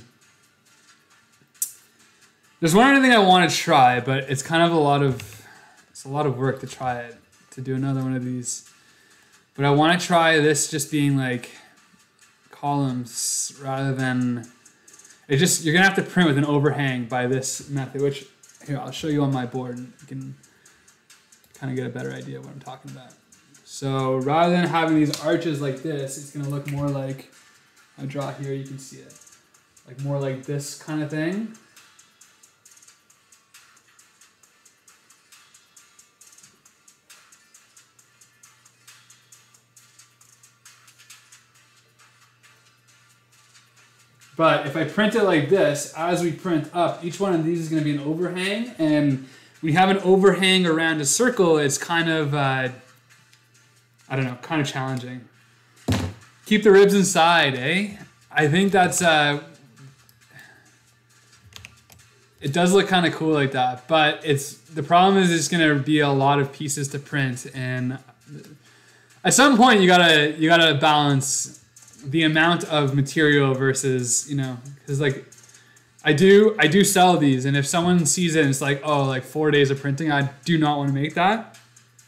There's one other thing I want to try, but it's kind of a lot of work to try it, to do another one of these. But I want to try this just being like columns rather than you're gonna have to print with an overhang by this method, which here I'll show you on my board and you can kind of get a better idea of what I'm talking about. So rather than having these arches like this, it's gonna look more like, I'll draw here, you can see it, like more like this kind of thing. But if I print it like this, as we print up, each one of these is going to be an overhang. And when you have an overhang around a circle, it's kind of, I don't know, kind of challenging. Keep the ribs inside, eh? I think that's, it does look kind of cool like that. But the problem is it's going to be a lot of pieces to print. And at some point, you gotta balance the amount of material versus, because like I do sell these, and if someone sees it and it's like, oh, like 4 days of printing, I do not want to make that.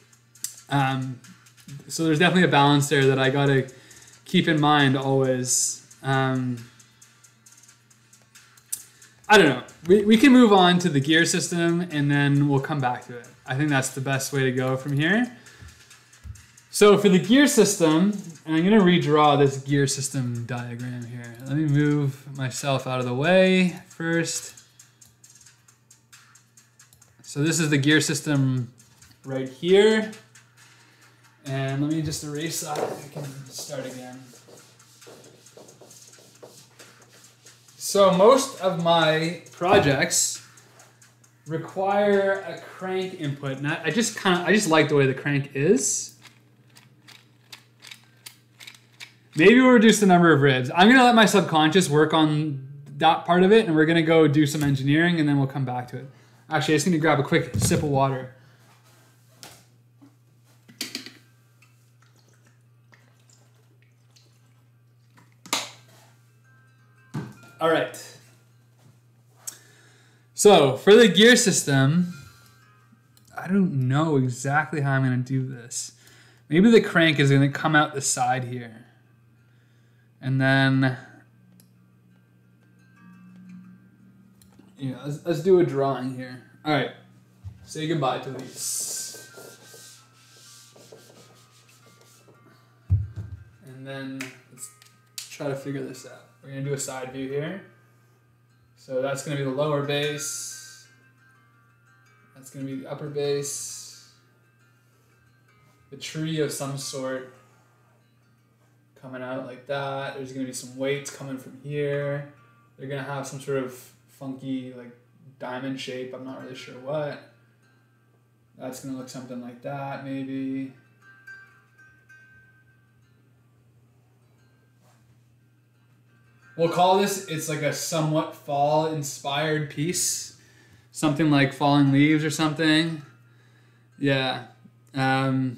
So there's definitely a balance there that I gotta keep in mind always. I don't know. We can move on to the gear system and then we'll come back to it. I think that's the best way to go from here. So for the gear system, and I'm going to redraw this gear system diagram here. Let me move myself out of the way first. So this is the gear system right here. And let me just erase that. We can start again. So most of my projects require a crank input, and I just like the way the crank is. Maybe we'll reduce the number of ribs. I'm gonna let my subconscious work on that part of it, and we're gonna go do some engineering, and then we'll come back to it. Actually, I just need to grab a quick sip of water. All right. So for the gear system, I don't know exactly how I'm going to do this. Maybe the crank is going to come out the side here. And then, yeah, let's do a drawing here. All right. Say goodbye to these. And then let's try to figure this out. We're going to do a side view here. So that's going to be the lower base. That's going to be the upper base. The tree of some sort coming out like that. There's going to be some weights coming from here. They're going to have some sort of funky like diamond shape. I'm not really sure what. That's going to look something like that maybe. We'll call this, it's like a somewhat fall-inspired piece. Something like falling leaves or something. Yeah. That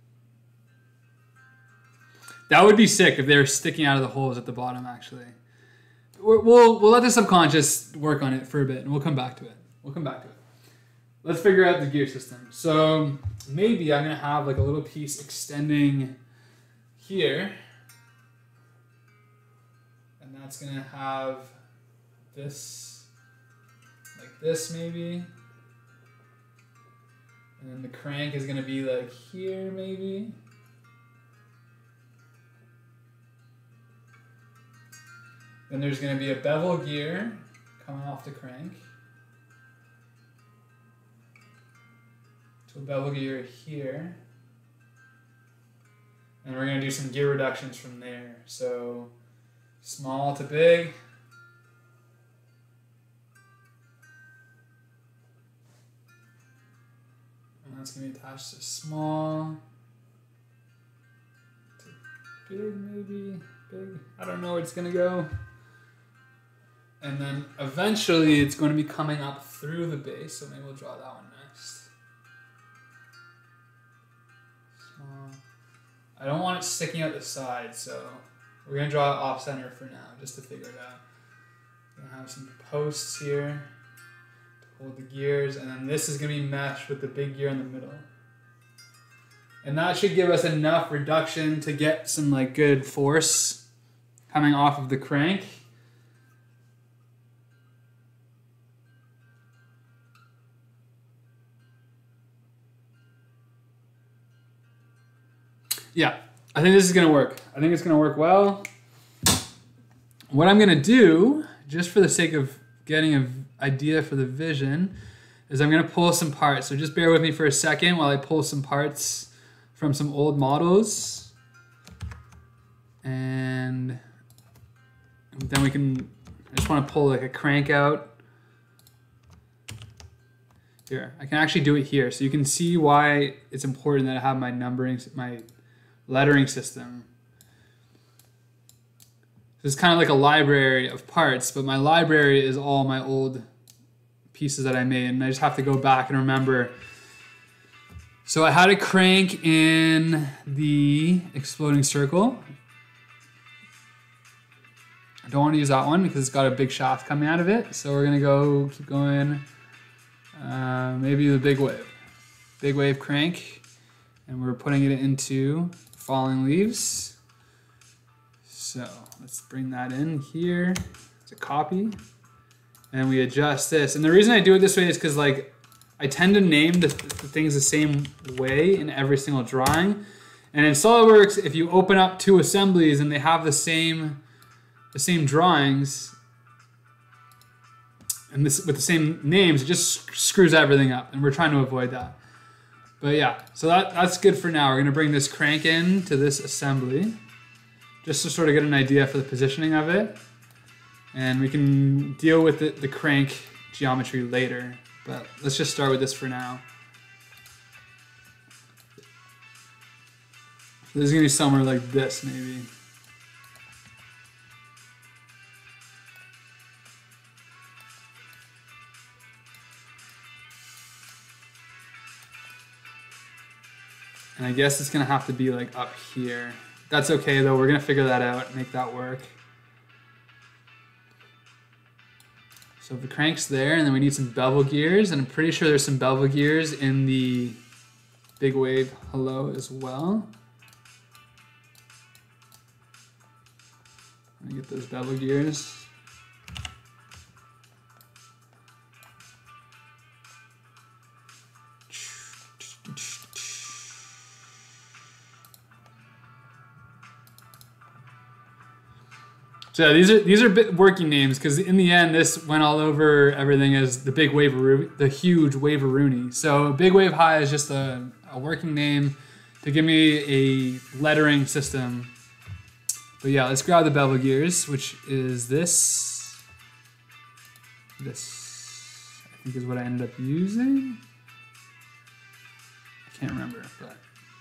would be sick if they were sticking out of the holes at the bottom, actually. We'll let the subconscious work on it for a bit, and we'll come back to it. Let's figure out the gear system. So maybe I'm going to have like a little piece extending here. That's going to have this, like this maybe. And then the crank is going to be like here maybe. Then there's going to be a bevel gear coming off the crank. To a bevel gear here. And we're going to do some gear reductions from there. So small to big. And that's going to be attached to small. To big maybe. Big. I don't know where it's going to go. And then eventually it's going to be coming up through the base. So maybe we'll draw that one next. Small. I don't want it sticking out the side, so we're going to draw it off center for now, just to figure it out. We're going to have some posts here to hold the gears, and then this is going to be meshed with the big gear in the middle. And that should give us enough reduction to get some like good force coming off of the crank. Yeah, I think this is going to work. I think it's going to work well. What I'm going to do, just for the sake of getting an idea for the vision, is I'm going to pull some parts. So just bear with me for a second while I pull some parts from some old models. And then we can, I just want to pull like a crank out. Here, I can actually do it here. So you can see why it's important that I have my numbering, my lettering system. It's kind of like a library of parts, but my library is all my old pieces that I made, and I just have to go back and remember. So I had a crank in the exploding circle. I don't want to use that one because it's got a big shaft coming out of it. So we're gonna keep going. Maybe the big wave crank, and we're putting it into falling leaves. So let's bring that in here. It's a copy. and we adjust this. And the reason I do it this way is because like I tend to name the things the same way in every single drawing. And in SolidWorks, if you open up two assemblies and they have the same drawings and this with the same names, it just screws everything up, and we're trying to avoid that. But yeah, so that's good for now. We're gonna bring this crank in to this assembly just to sort of get an idea for the positioning of it. And we can deal with the crank geometry later, but let's just start with this for now. This is gonna be somewhere like this, maybe. And I guess it's gonna have to be like up here. That's okay though, we're gonna figure that out, make that work. So the crank's there, and then we need some bevel gears, and I'm pretty sure there's some bevel gears in the big wave hello as well. Let me get those bevel gears. So these are working names, because in the end this went all over everything as the big wave, the huge waverooney. So big wave high is just a working name to give me a lettering system. But yeah, let's grab the bevel gears, which is this. This I think is what I ended up using. I can't remember, but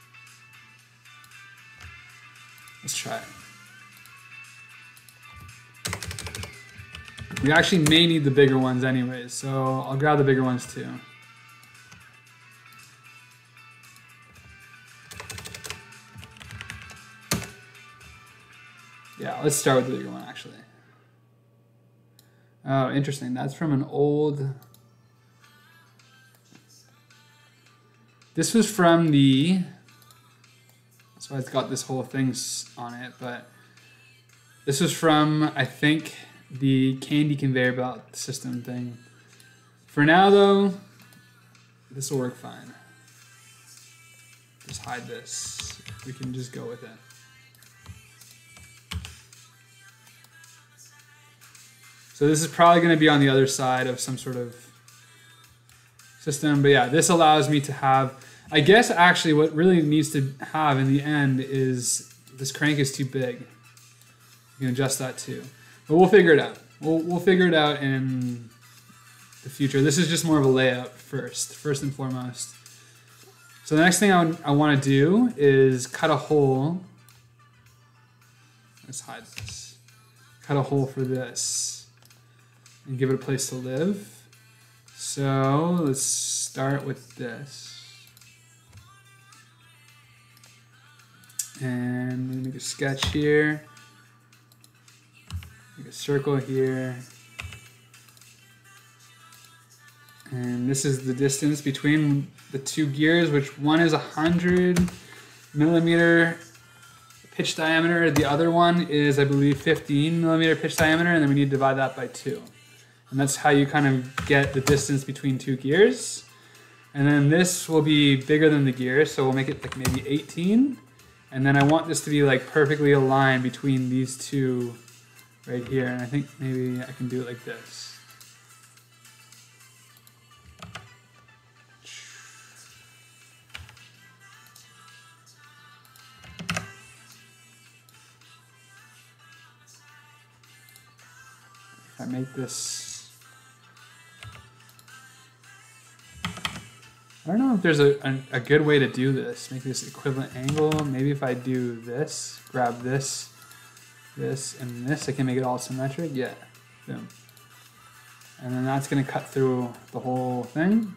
let's try it. We actually may need the bigger ones anyways, so I'll grab the bigger ones too. Yeah, let's start with the bigger one actually. Oh, interesting. That's from an old... This was from the... That's why it's got this whole thing on it, but this was from, I think, the candy conveyor belt system thing. For now though, this will work fine. Just hide this. We can just go with it. So this is probably going to be on the other side of some sort of system, but yeah, this allows me to have, I guess actually what really needs to have in the end is this crank is too big. You can adjust that too. But we'll figure it out. We'll figure it out in the future. This is just more of a layout first and foremost. So the next thing I want to do is cut a hole. Let's hide this. Cut a hole for this and give it a place to live. So let's start with this. And let me make a sketch here. Make a circle here. And this is the distance between the two gears, which one is 100 millimeter pitch diameter. The other one is, I believe, 15 millimeter pitch diameter, and then we need to divide that by 2. And that's how you kind of get the distance between two gears. And then this will be bigger than the gears, so we'll make it like maybe 18. And then I want this to be like perfectly aligned between these two right here, and I think maybe I can do it like this. If I make this, I don't know if there's a good way to do this. Make this equivalent angle. Maybe if I do this, grab this, this, and this, I can make it all symmetric. Yeah, boom. And then that's going to cut through the whole thing.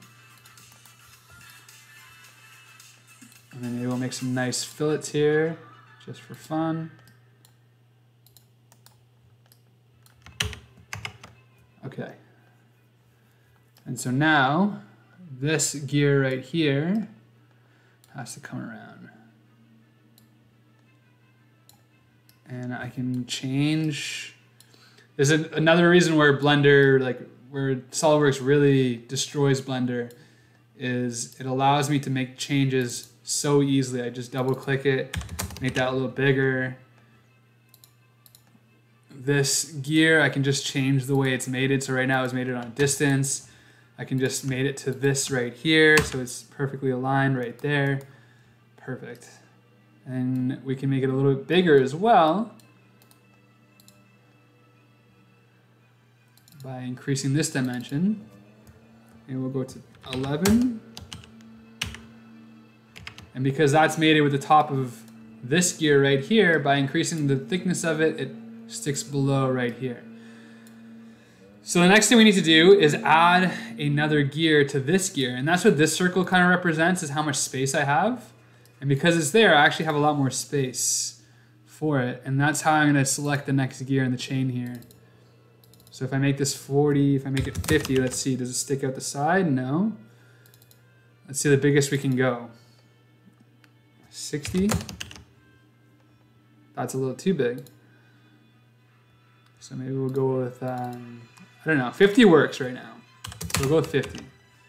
And then maybe we'll make some nice fillets here, just for fun. Okay. And so now, this gear right here has to come around. And I can change. There's another reason where Blender like where SolidWorks really destroys Blender is it allows me to make changes so easily. I just double click it, make that a little bigger. This gear, I can just change the way it's mated. So right now it's mated on a distance. I can just mate it to this right here, so it's perfectly aligned right there. Perfect. And we can make it a little bit bigger as well by increasing this dimension. And we'll go to 11. And because that's mated with the top of this gear right here, by increasing the thickness of it, it sticks below right here. So the next thing we need to do is add another gear to this gear. And that's what this circle kind of represents, is how much space I have. And because it's there, I actually have a lot more space for it. And that's how I'm going to select the next gear in the chain here. So if I make this 40, if I make it 50, let's see, does it stick out the side? No. Let's see the biggest we can go. 60. That's a little too big. So maybe we'll go with, I don't know, 50 works right now. So we'll go with 50.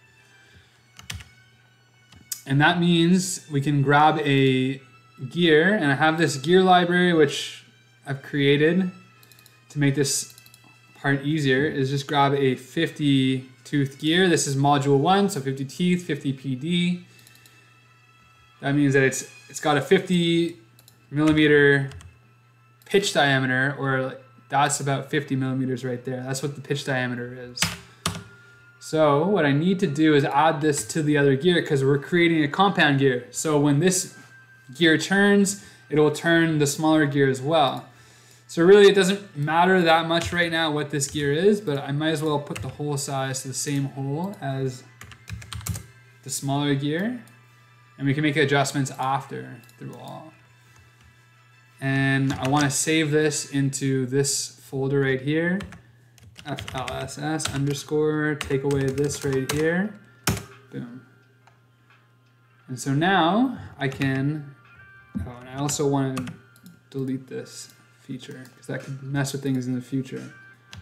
And that means we can grab a gear, and I have this gear library which I've created to make this part easier, is just grab a 50 tooth gear. This is module 1, so 50 teeth, 50 PD. That means that it's got a 50 millimeter pitch diameter, or that's about 50 millimeters right there. That's what the pitch diameter is. So what I need to do is add this to the other gear, because we're creating a compound gear. So when this gear turns, it will turn the smaller gear as well. So really it doesn't matter that much right now what this gear is, but I might as well put the hole size to the same hole as the smaller gear. And we can make adjustments after through all. And I want to save this into this folder right here. FLSS underscore, take away this right here. Boom. And so now I can, oh, and I also want to delete this feature because that could mess with things in the future.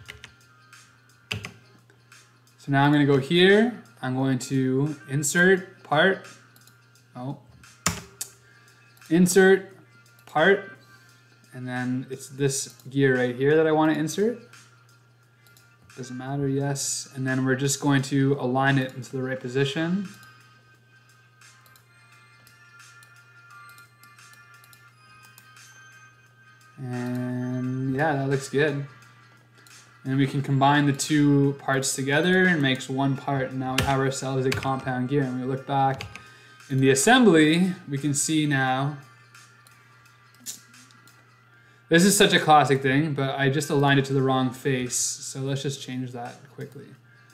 So now I'm going to go here. I'm going to insert part. Oh. Insert part. And then it's this gear right here that I want to insert. Doesn't matter, yes. And then we're just going to align it into the right position. And yeah, that looks good. And we can combine the two parts together and makes one part. And now we have ourselves a compound gear. And we look back in the assembly, we can see now. This is such a classic thing, but I just aligned it to the wrong face. So let's just change that quickly.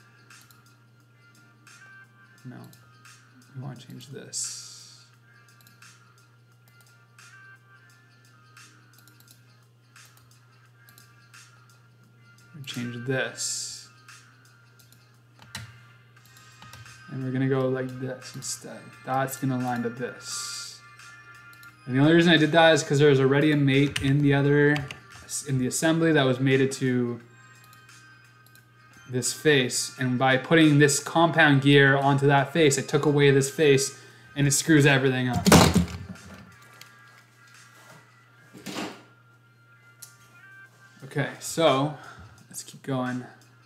No, we want to change this. Change this. And we're gonna go like this instead. That's gonna align to this. And the only reason I did that is because there was already a mate in the assembly that was mated to this face. And by putting this compound gear onto that face, I took away this face and it screws everything up. Okay, so let's keep going.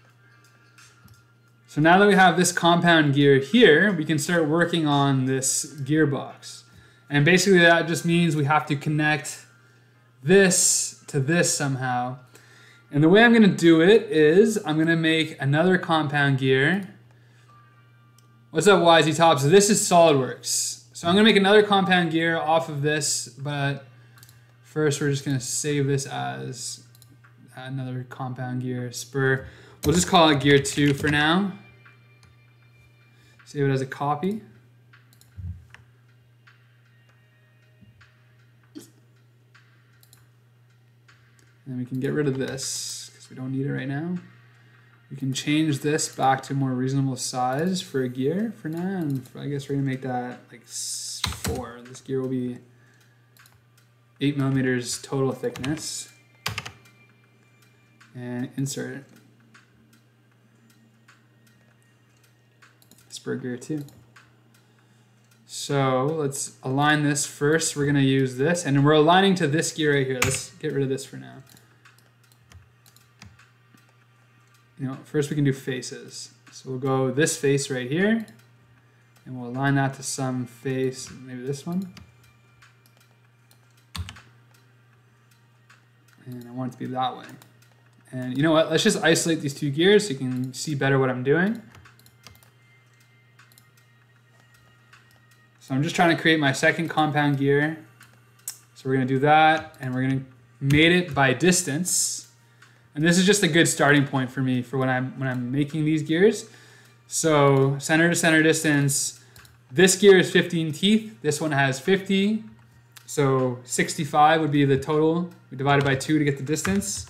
So now that we have this compound gear here, we can start working on this gearbox. And basically that just means we have to connect this to this somehow. And the way I'm going to do it is I'm going to make another compound gear. What's up, YZ Top? So this is SolidWorks. So I'm going to make another compound gear off of this, but first we're just going to save this as another compound gear spur. We'll just call it gear 2 for now. Save it as a copy. And we can get rid of this because we don't need it right now. We can change this back to a more reasonable size for a gear for now. And I guess we're gonna make that like 4. This gear will be 8 millimeters total thickness. And insert it. spur gear too. So let's align this first. We're going to use this, and we're aligning to this gear right here. Let's get rid of this for now. You know, first we can do faces. So we'll go this face right here, and we'll align that to some face, maybe this one. And I want it to be that way. And you know what? Let's just isolate these two gears so you can see better what I'm doing. So I'm just trying to create my second compound gear. So we're going to do that, and we're going to mate it by distance. And this is just a good starting point for me for when I'm making these gears. So center to center distance. This gear is 15 teeth. This one has 50. So 65 would be the total. We divided by 2 to get the distance.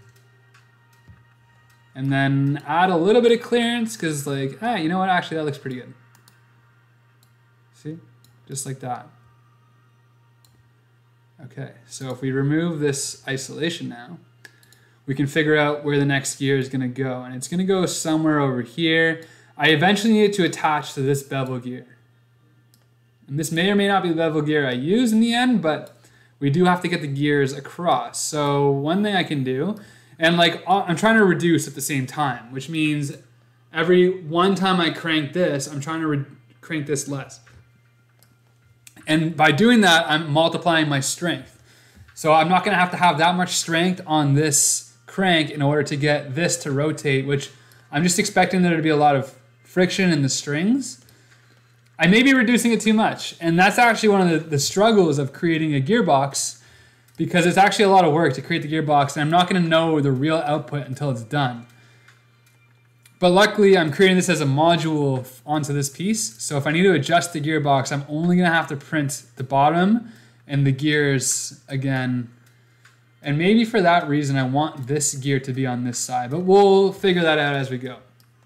And then add a little bit of clearance because, like, you know what? Actually, that looks pretty good. See? Just like that. Okay, so if we remove this isolation now, we can figure out where the next gear is going to go. And it's going to go somewhere over here. I eventually need it to attach to this bevel gear. And this may or may not be the bevel gear I use in the end, but we do have to get the gears across. So one thing I can do, and like I'm trying to reduce at the same time, which means every one time I crank this, I'm trying to crank this less. And by doing that, I'm multiplying my strength. So I'm not going to have that much strength on this crank in order to get this to rotate, which I'm just expecting there to be a lot of friction in the strings. I may be reducing it too much. And that's actually one of the struggles of creating a gearbox, because it's actually a lot of work to create the gearbox, and I'm not going to know the real output until it's done. But luckily, I'm creating this as a module onto this piece. So if I need to adjust the gearbox, I'm only going to have to print the bottom and the gears again. And maybe for that reason, I want this gear to be on this side. But we'll figure that out as we go.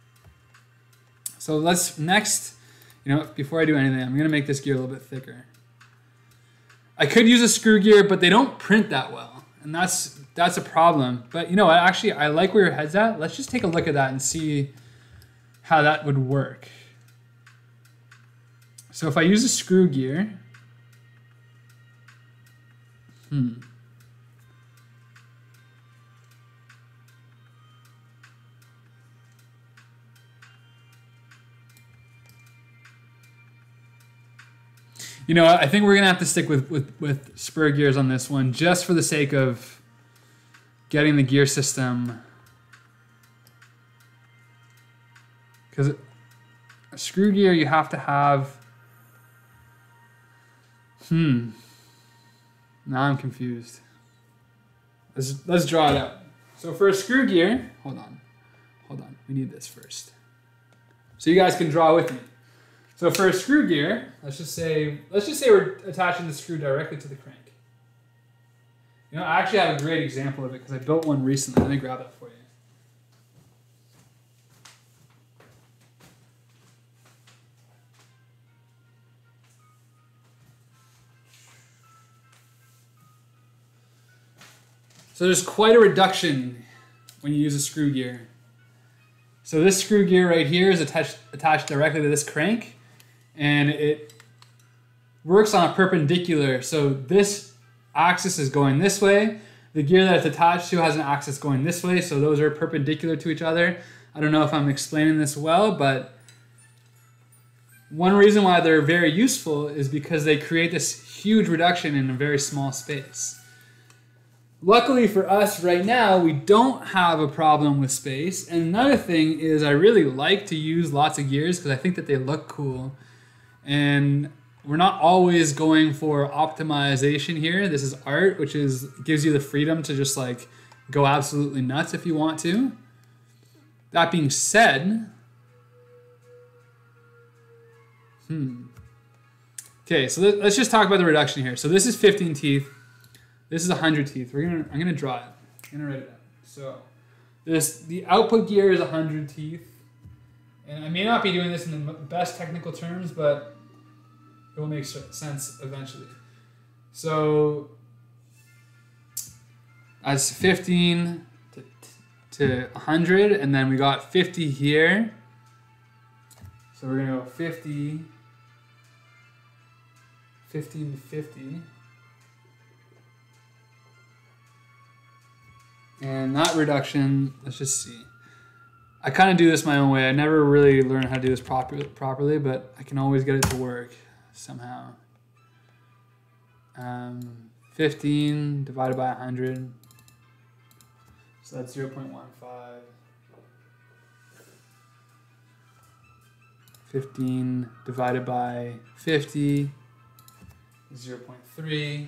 So let's next, you know, before I do anything, I'm going to make this gear a little bit thicker. I could use a screw gear, but they don't print that well. And that's a problem. But you know what, actually, I like where your head's at. Let's just take a look at that and see how that would work. So if I use a screw gear, you know, I think we're gonna have to stick with spur gears on this one, just for the sake of getting the gear system. Because a screw gear, you have to have. Now I'm confused. Let's draw it out. So for a screw gear, hold on, we need this first. So you guys can draw with me. So for a screw gear, let's just say we're attaching the screw directly to the crank. You know, I actually have a great example of it because I built one recently. Let me grab that for you. So there's quite a reduction when you use a screw gear. So this screw gear right here is attached directly to this crank, and it works on a perpendicular. So this axis is going this way. The gear that it's attached to has an axis going this way, so those are perpendicular to each other. I don't know if I'm explaining this well, but one reason why they're very useful is because they create this huge reduction in a very small space. Luckily for us right now, we don't have a problem with space. And another thing is I really like to use lots of gears because I think that they look cool. And we're not always going for optimization here. This is art, which gives you the freedom to just like go absolutely nuts if you want to. That being said, okay, so let's just talk about the reduction here. So this is 15 teeth. This is 100 teeth. I'm gonna draw it. I'm gonna write it down. So the output gear is 100 teeth. And I may not be doing this in the best technical terms, but it will make sense eventually. So that's 15 to 100, and then we got 50 here. So we're gonna go 50, 15 to 50. And that reduction, let's just see. I kind of do this my own way. I never really learned how to do this properly, but I can always get it to work somehow. 15 divided by 100. So that's 0.15. 15 divided by 50 is 0.3.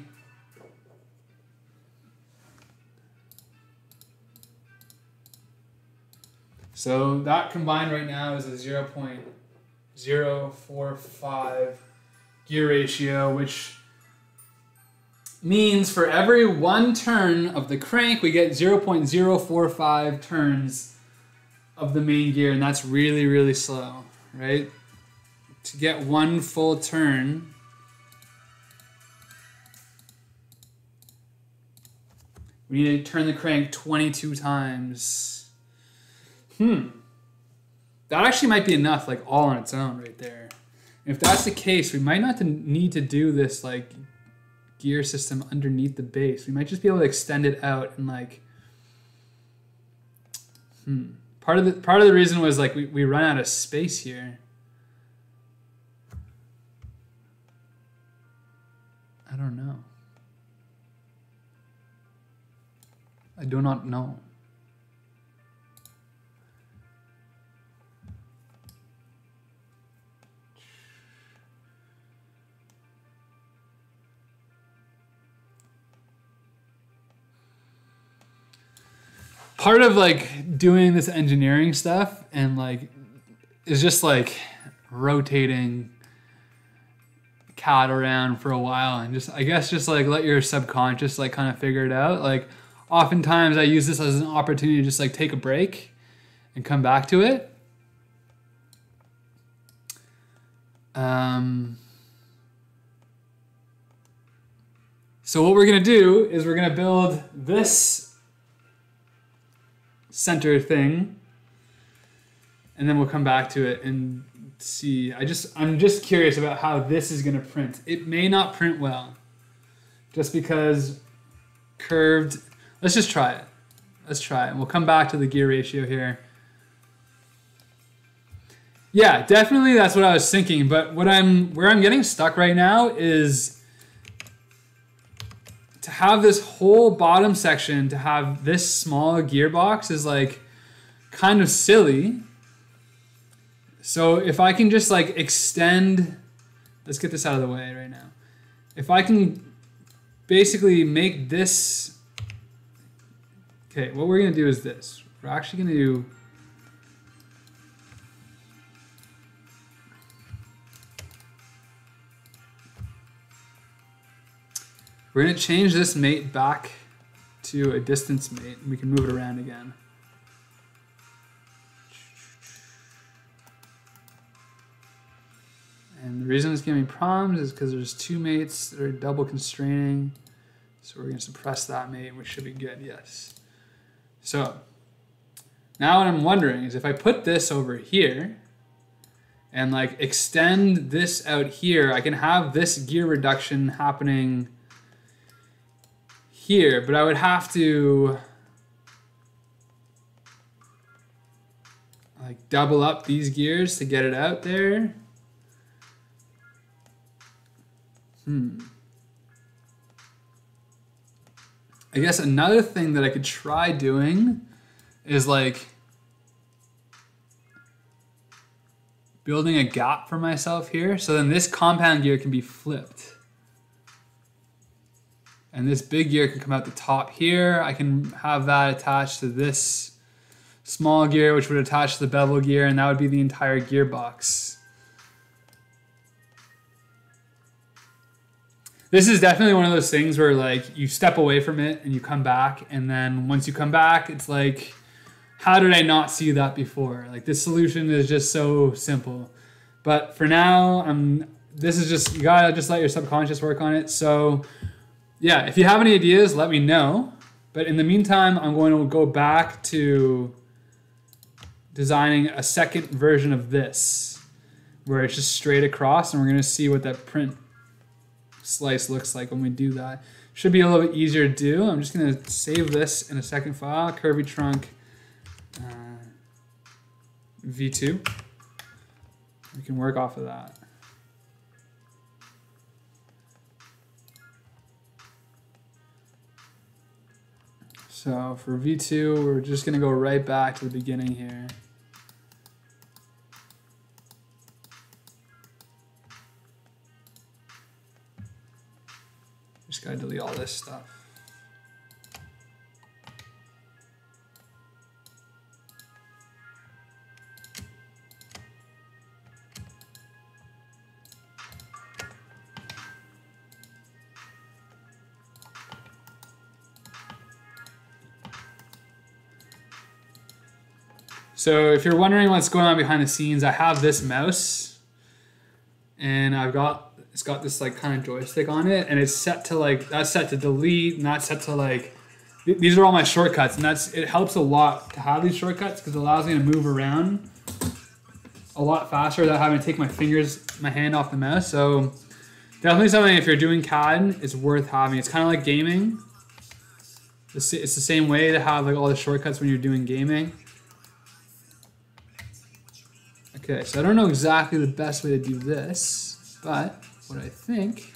So that combined right now is a 0.045 gear ratio, which means for every 1 turn of the crank, we get 0.045 turns of the main gear, and that's really, really slow, right? To get 1 full turn, we need to turn the crank 22 times. That actually might be enough, like all on its own right there. And if that's the case, we might not need to do this like gear system underneath the base. We might just be able to extend it out and like, Part of the reason was like we run out of space here. I don't know. I do not know. Part of like doing this engineering stuff and like is just like rotating CAD around for a while and just I guess just like let your subconscious like kind of figure it out. Like oftentimes I use this as an opportunity to just like take a break and come back to it. So what we're gonna do is we're gonna build this center thing, and then we'll come back to it and see. I'm just curious about how this is going to print. It may not print well, just because curved. Let's just try it. Let's try it. And we'll come back to the gear ratio here. Yeah, definitely that's what I was thinking. But where I'm getting stuck right now is to have this whole bottom section, to have this small gearbox is like kind of silly. So if I can just like extend, let's get this out of the way right now. If I can basically make this, okay, what we're gonna do is this. We're actually gonna do, we're going to change this mate back to a distance mate, and we can move it around again. And the reason it's giving me problems is because there's 2 mates that are double constraining. So we're going to suppress that mate, which should be good, yes. So now what I'm wondering is if I put this over here and like extend this out here, I can have this gear reduction happening here, but I would have to like double up these gears to get it out there. I guess another thing that I could try doing is like building a gap for myself here, so then this compound gear can be flipped. And this big gear can come out the top here. I can have that attached to this small gear, which would attach to the bevel gear, and that would be the entire gearbox. This is definitely one of those things where like you step away from it and you come back, and then once you come back, it's like, how did I not see that before? Like this solution is just so simple. But for now, this is just, you gotta just let your subconscious work on it. So yeah, if you have any ideas, let me know. But in the meantime, I'm going to go back to designing a second version of this. where it's just straight across, and we're gonna see what that print slice looks like when we do that. Should be a little bit easier to do. I'm just gonna save this in a second file, curvy trunk V2. We can work off of that. So for V2, we're just gonna go right back to the beginning here. Just gotta delete all this stuff. So if you're wondering what's going on behind the scenes, I have this mouse, and it's got this like kind of joystick on it, and it's set to like, that's set to delete, and that's set to like, these are all my shortcuts, and it helps a lot to have these shortcuts because it allows me to move around a lot faster without having to take my hand off the mouse. So definitely something, if you're doing CAD, it's worth having. It's kind of like gaming. It's the same way to have like all the shortcuts when you're doing gaming. Okay, so I don't know exactly the best way to do this, but what I think,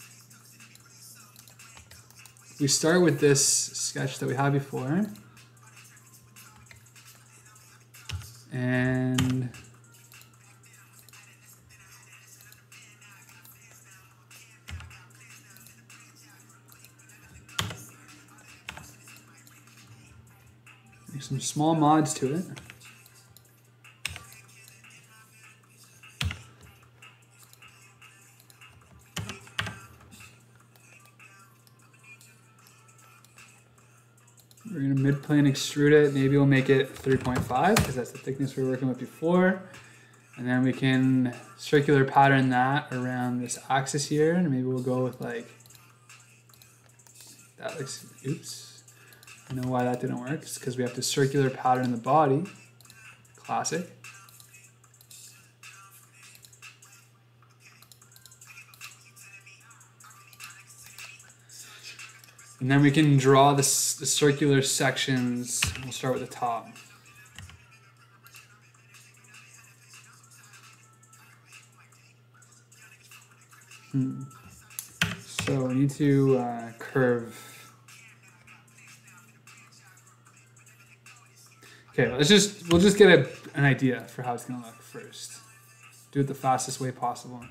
we start with this sketch that we had before, and make some small mods to it. We're going to mid-plane extrude it. Maybe we'll make it 3.5 because that's the thickness we were working with before. And then we can circular pattern that around this axis here. And maybe we'll go with like, that looks, oops. I know why that didn't work. It's because we have to circular pattern the body. Classic. And then we can draw the circular sections. We'll start with the top. So we need to curve. Okay, we'll just get an idea for how it's gonna look first. Do it the fastest way possible.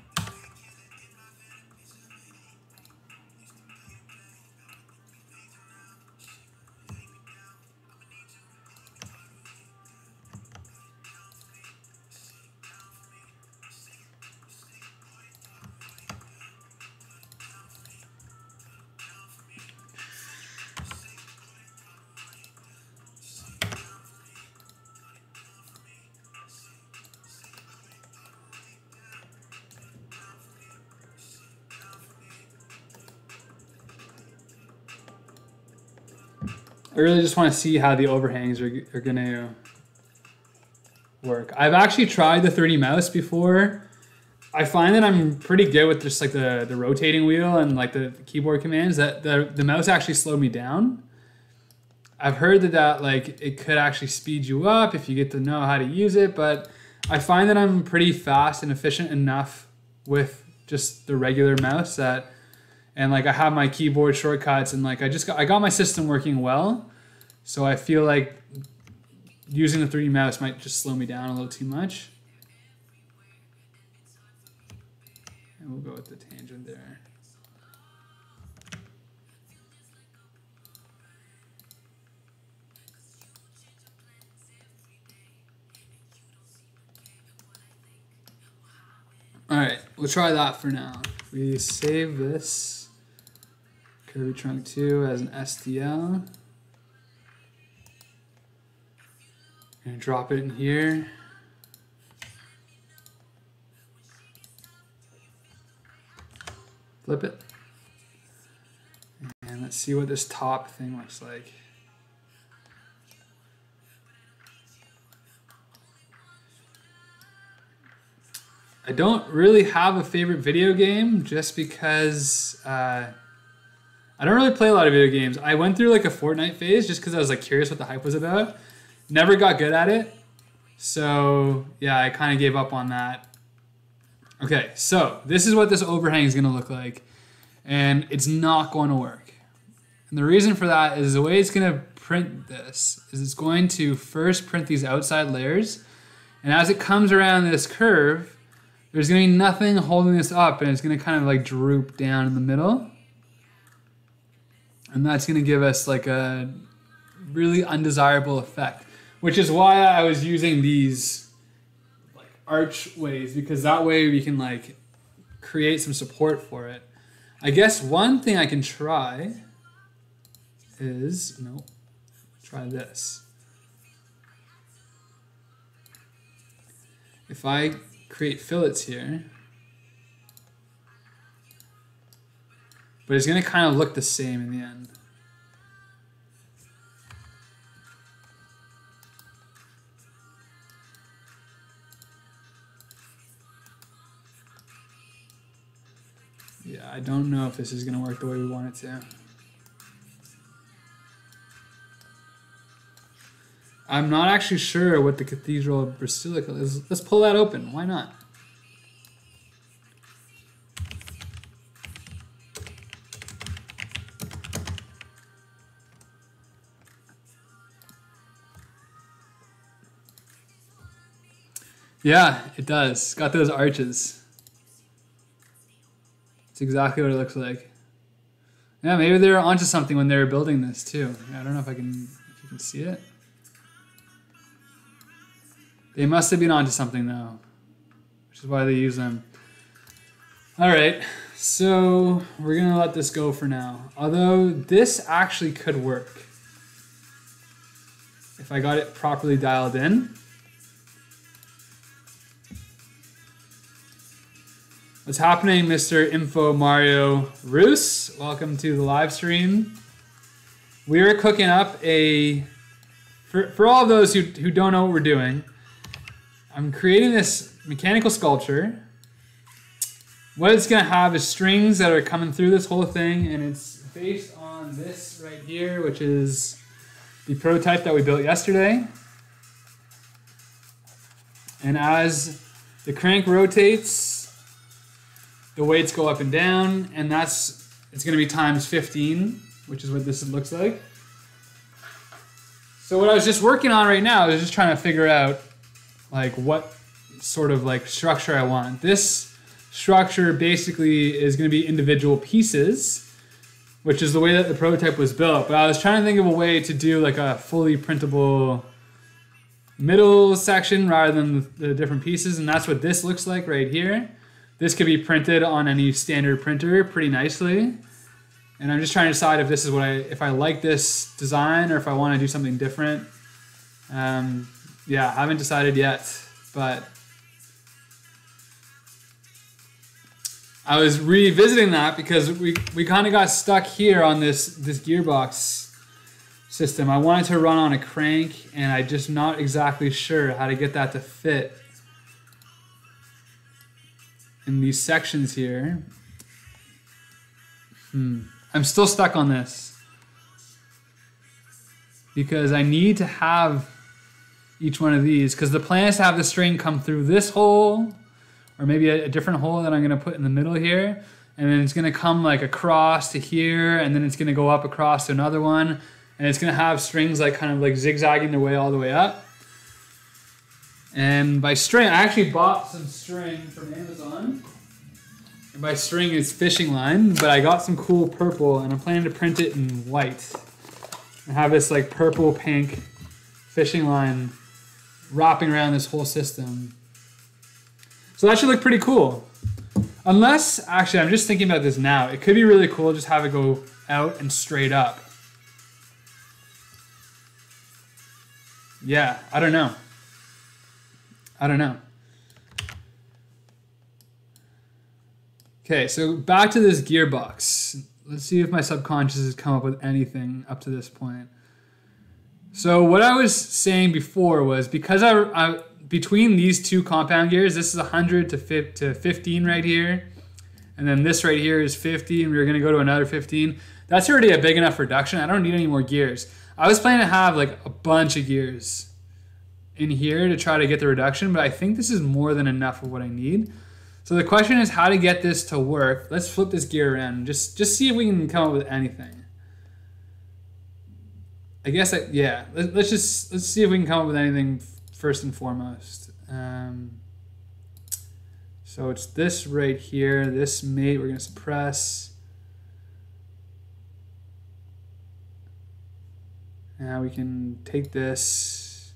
I really just want to see how the overhangs are going to work. I've actually tried the 3D mouse before. I find that I'm pretty good with just like the rotating wheel and like the keyboard commands. That the mouse actually slowed me down. I've heard that like it could actually speed you up if you get to know how to use it, but I find that I'm pretty fast and efficient enough with just the regular mouse that. And like I have my keyboard shortcuts, and like I got my system working well, so I feel like using the 3D mouse might just slow me down a little too much. And we'll go with the tangent there. All right, we'll try that for now. If we save this. Curvy trunk 2 as an STL. And drop it in here. Flip it. And let's see what this top thing looks like. I don't really have a favorite video game just because I don't really play a lot of video games. I went through like a Fortnite phase just because I was like curious what the hype was about. Never got good at it. So yeah, I kind of gave up on that. Okay, so this is what this overhang is going to look like. And it's not going to work. And the reason for that is the way it's going to print this is it's going to first print these outside layers. And as it comes around this curve, there's going to be nothing holding this up, and it's going to kind of like droop down in the middle. And that's going to give us like a really undesirable effect, which is why I was using these like archways, because that way we can like create some support for it. I guess one thing I can try is, no, try this. If I create fillets here, but it's going to kind of look the same in the end. Yeah, I don't know if this is going to work the way we want it to. I'm not actually sure what the Cathedral Basilica is. Let's pull that open. Why not? Yeah, it does. It's got those arches. It's exactly what it looks like. Yeah, maybe they were onto something when they were building this too. I don't know if you can see it. They must have been onto something though, which is why they use them. All right, so we're gonna let this go for now. Although this actually could work if I got it properly dialed in. What's happening, Mr. Info Mario Roos? Welcome to the live stream. We are cooking up for all of those who don't know what we're doing, I'm creating this mechanical sculpture. What it's going to have is strings that are coming through this whole thing, and it's based on this right here, which is the prototype that we built yesterday. And as the crank rotates, the weights go up and down, and it's going to be times 15, which is what this looks like. So what I was just working on right now is just trying to figure out like what sort of like structure I want. This structure basically is going to be individual pieces, which is the way that the prototype was built. But I was trying to think of a way to do like a fully printable middle section rather than the different pieces, and that's what this looks like right here. This could be printed on any standard printer pretty nicely. And I'm just trying to decide if this is if I like this design or if I want to do something different. Yeah, I haven't decided yet, but I was revisiting that because we kind of got stuck here on this gearbox system. I wanted to run on a crank, and I'm just not exactly sure how to get that to fit in these sections here. I'm still stuck on this because I need to have each one of these, because the plan is to have the string come through this hole, or maybe a different hole that I'm going to put in the middle here, and then it's going to come like across to here, and then it's going to go up across to another one, and it's going to have strings like kind of like zigzagging their way all the way up. And by string, I actually bought some string from Amazon. And by string, it's fishing line, but I got some cool purple, and I'm planning to print it in white. I have this like purple pink fishing line wrapping around this whole system. So that should look pretty cool. Unless, actually, I'm just thinking about this now. It could be really cool just have it go out and straight up. Yeah, I don't know. I don't know. Okay, so back to this gearbox. Let's see if my subconscious has come up with anything up to this point. So what I was saying before was because between these two compound gears, this is 100 to 15 right here. And then this right here is 50, and we're gonna go to another 15. That's already a big enough reduction. I don't need any more gears. I was planning to have like a bunch of gears in here to try to get the reduction, but I think this is more than enough of what I need. So the question is how to get this to work. Let's flip this gear around and just see if we can come up with anything. I guess, yeah, let's see if we can come up with anything first and foremost. So it's this right here, this mate, we're gonna suppress. Now we can take this.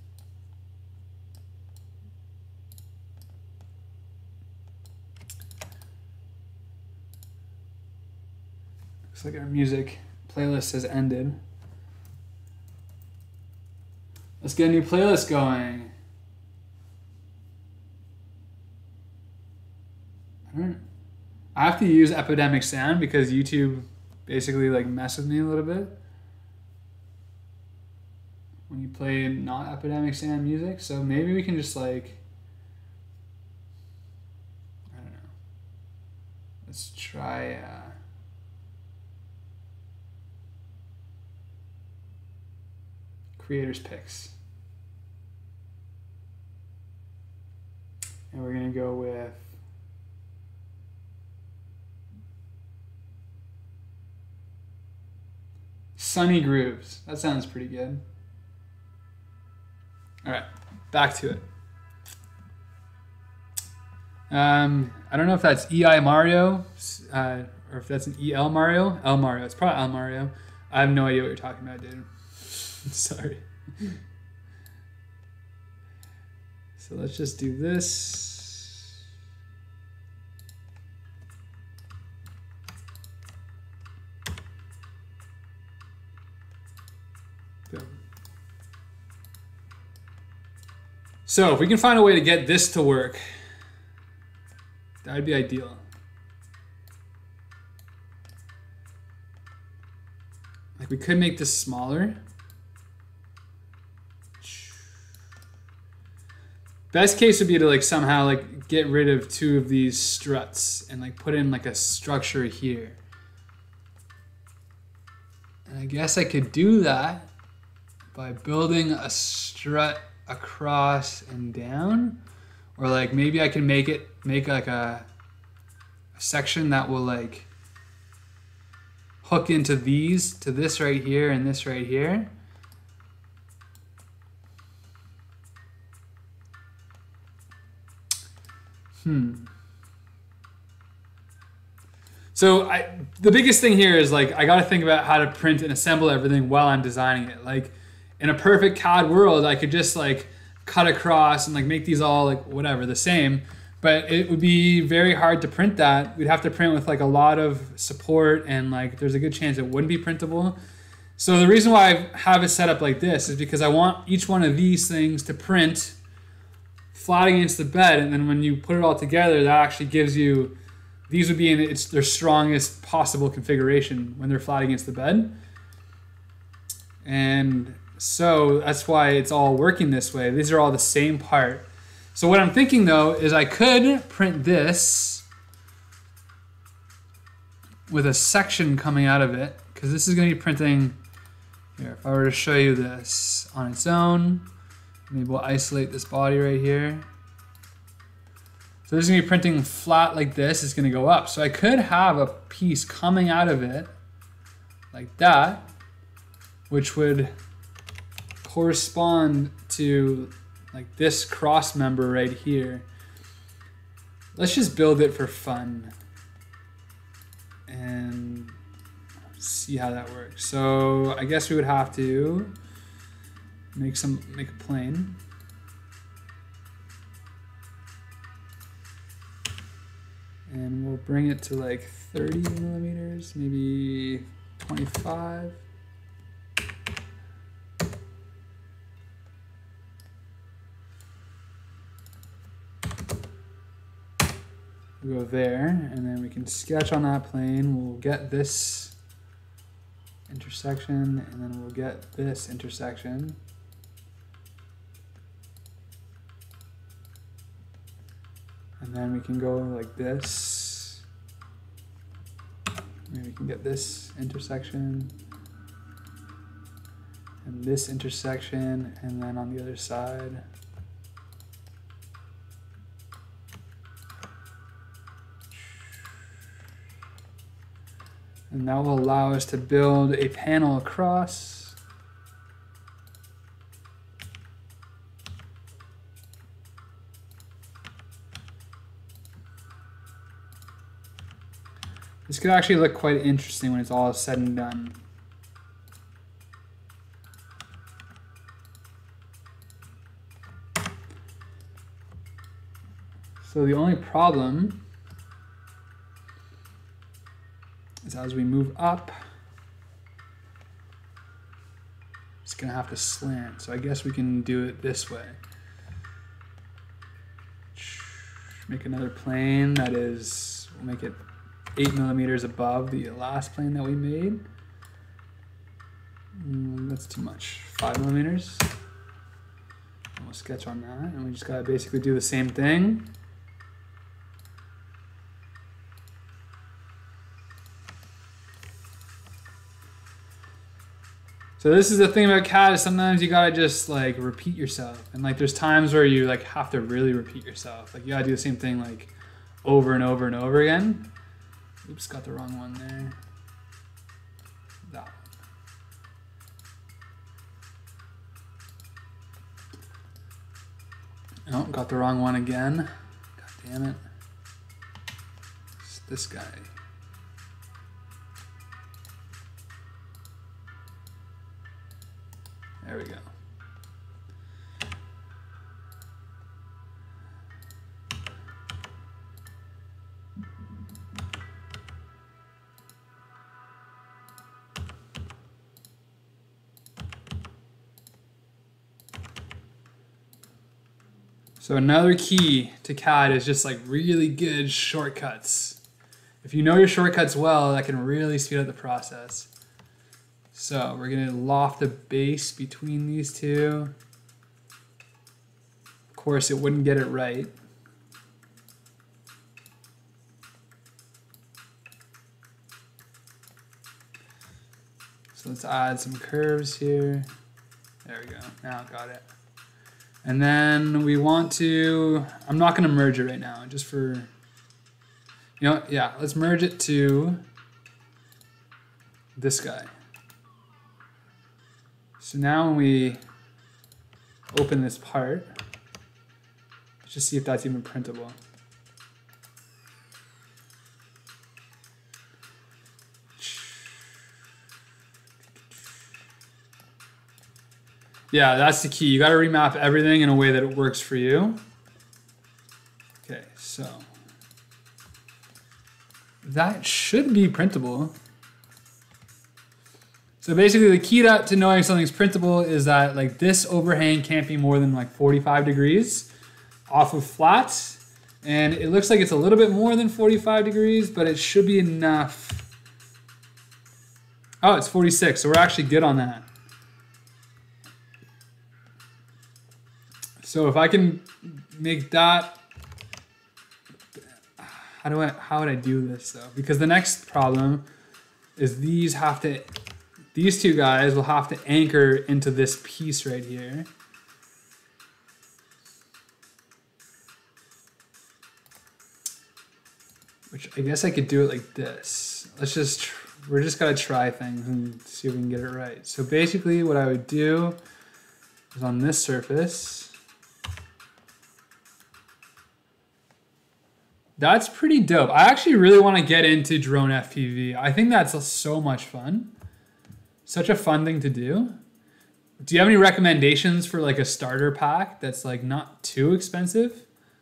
Looks like our music playlist has ended. Let's get a new playlist going. I have to use Epidemic Sound because YouTube basically like messes with me a little bit when you play not Epidemic Sound music. So maybe we can just like, I don't know. Let's try creators picks. And we're gonna go with Sunny Grooves. That sounds pretty good. All right, back to it. I don't know if that's EI Mario or if that's an EL Mario. El Mario. It's probably El Mario. I have no idea what you're talking about, dude. Sorry. So let's just do this. So if we can find a way to get this to work, that would be ideal. Like we could make this smaller. Best case would be to like somehow like get rid of two of these struts and like put in like a structure here. And I guess I could do that by building a strut across and down, or like maybe I can make like a section that will like hook into these, to this right here and this right here. So the biggest thing here is like I got to think about how to print and assemble everything while I'm designing it. Like in a perfect CAD world, I could just like cut across and like make these all like whatever the same, but it would be very hard to print that. We'd have to print with like a lot of support, and like there's a good chance it wouldn't be printable. So the reason why I have it set up like this is because I want each one of these things to print flat against the bed, and then when you put it all together, that actually gives you, these would be in their strongest possible configuration when they're flat against the bed. And so that's why it's all working this way. These are all the same part. So what I'm thinking though is I could print this with a section coming out of it, because this is going to be printing here. If I were to show you this on its own, maybe we'll isolate this body right here. So this is going to be printing flat like this. It's going to go up. So I could have a piece coming out of it like that, which would correspond to like this cross member right here. Let's just build it for fun and see how that works. So I guess we would have to make a plane. And we'll bring it to like 30 millimeters, maybe 25. We'll go there, and then we can sketch on that plane. We'll get this intersection, and then we'll get this intersection. And then we can go like this. Maybe we can get this intersection and this intersection, and then on the other side. And that will allow us to build a panel across. This could actually look quite interesting when it's all said and done. So the only problem is as we move up, it's gonna have to slant. So I guess we can do it this way. Make another plane that is, we'll make it 8 millimeters above the last plane that we made. That's too much. 5 millimeters. And we'll sketch on that, and we just gotta basically do the same thing. So this is the thing about CAD, is sometimes you gotta just like repeat yourself. And like there's times where you like have to really repeat yourself. Like you gotta do the same thing like over and over and over again. Oops, got the wrong one there. That one. Oh, got the wrong one again. God damn it. It's this guy. There we go. So another key to CAD is just like really good shortcuts. If you know your shortcuts well, that can really speed up the process. So we're gonna loft the base between these two. Of course, it wouldn't get it right. So let's add some curves here. There we go, now got it. And then we want to, I'm not gonna merge it right now, just for, you know, yeah, let's merge it to this guy. So now when we open this part, let's just see if that's even printable. Yeah, that's the key. You got to remap everything in a way that it works for you. Okay, so that should be printable. So basically the key to knowing something's printable is that like this overhang can't be more than like 45 degrees off of flat. And it looks like it's a little bit more than 45 degrees, but it should be enough. Oh, it's 46, so we're actually good on that. So if I can make that, how would I do this though? Because the next problem is these two guys will have to anchor into this piece right here. Which I guess I could do it like this. We're just gotta try things and see if we can get it right. So basically what I would do is on this surface, that's pretty dope. I actually really want to get into drone FPV. I think that's so much fun. Such a fun thing to do. Do you have any recommendations for like a starter pack that's like not too expensive?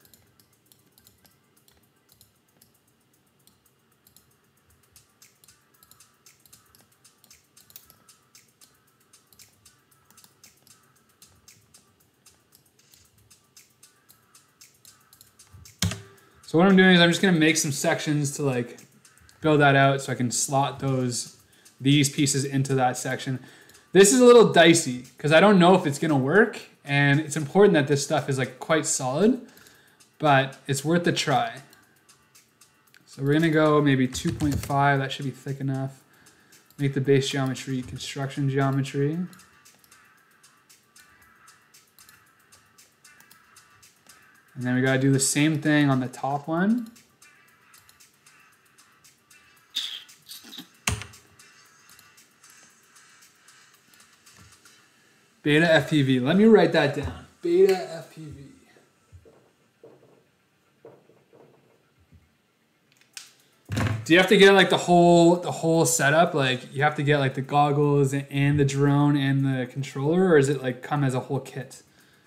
So what I'm doing is I'm just gonna make some sections to like build that out so I can slot these pieces into that section. This is a little dicey because I don't know if it's gonna work, and it's important that this stuff is like quite solid. but it's worth a try. So we're gonna go maybe 2.5, that should be thick enough. Make the base geometry construction geometry. And then we gotta do the same thing on the top one. Beta FPV, let me write that down. Beta FPV. Do you have to get like the whole setup? Like you have to get like the goggles and the drone and the controller, or is it like come as a whole kit?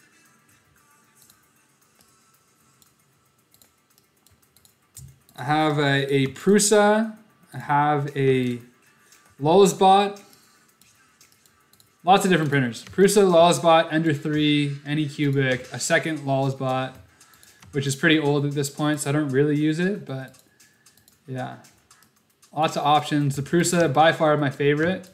I have a Prusa, I have a Lulzbot, lots of different printers. Prusa, Lulzbot, Ender 3, Anycubic, a second Lulzbot, which is pretty old at this point, so I don't really use it, but yeah. Lots of options. The Prusa, by far my favorite.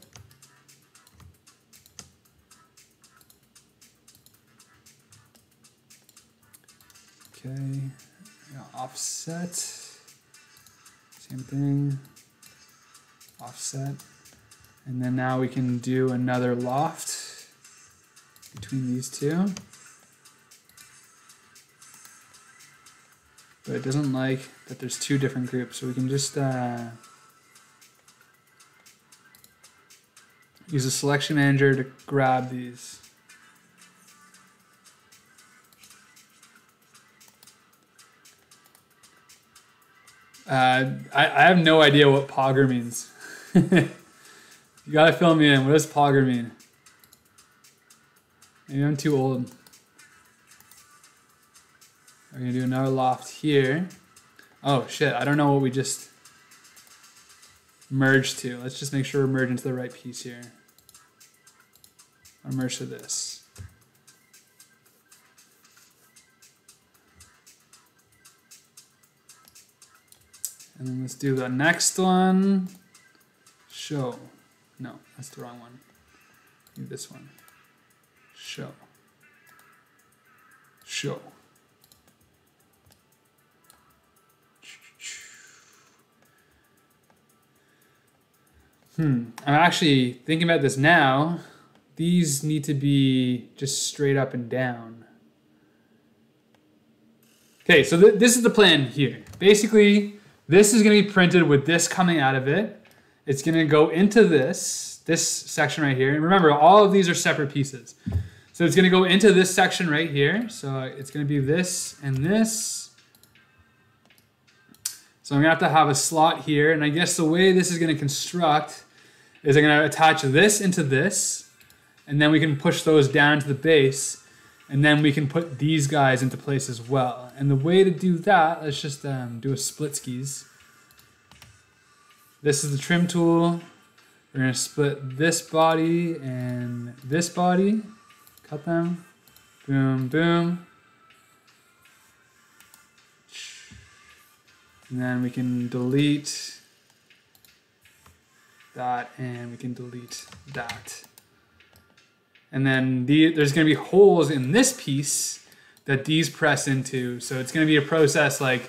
Okay, offset. Same thing. Offset. And then now we can do another loft between these two. But it doesn't like that there's two different groups, so we can just use a selection manager to grab these. I have no idea what Pogger means. You gotta fill me in. What does Pogger mean? Maybe I'm too old. We're gonna do another loft here. Oh shit, I don't know what we just merged to. Let's just make sure we're merging to the right piece here. I'll merge to this. And then let's do the next one. Show. No, that's the wrong one. Do this one. Show. Show. I'm actually thinking about this now. These need to be just straight up and down. Okay, so this is the plan here. Basically, this is going to be printed with this coming out of it. It's going to go into this section right here. And remember, all of these are separate pieces. So it's going to go into this section right here. So it's going to be this and this. So I'm going to have a slot here. And I guess the way this is going to construct is I'm going to attach this into this. And then we can push those down to the base. And then we can put these guys into place as well. And the way to do that, let's just do a split skis. This is the trim tool. We're going to split this body and this body. Cut them. Boom, boom. And then we can delete that and we can delete that. And then there's going to be holes in this piece that these press into. So it's going to be a process like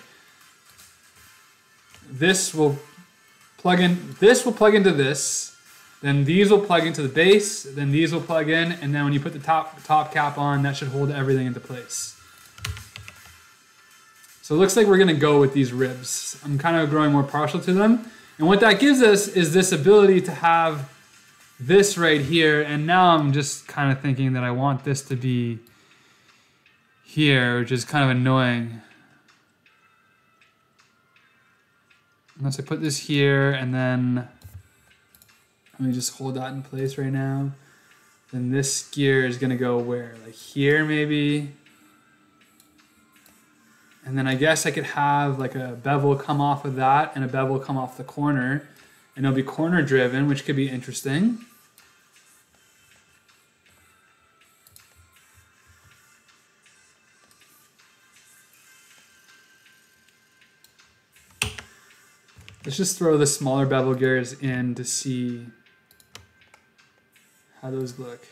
this will plug in, this will plug into this, then these will plug into the base, then these will plug in, and then when you put the top cap on, that should hold everything into place. So it looks like we're going to go with these ribs. I'm kind of growing more partial to them. And what that gives us is this ability to have this right here, and now I'm just kind of thinking that I want this to be here, which is kind of annoying. Unless I put this here, and then let me just hold that in place right now. Then this gear is gonna go where? Like here maybe? And then I guess I could have like a bevel come off of that and a bevel come off the corner. And it'll be corner driven, which could be interesting. Let's just throw the smaller bevel gears in to see how those look.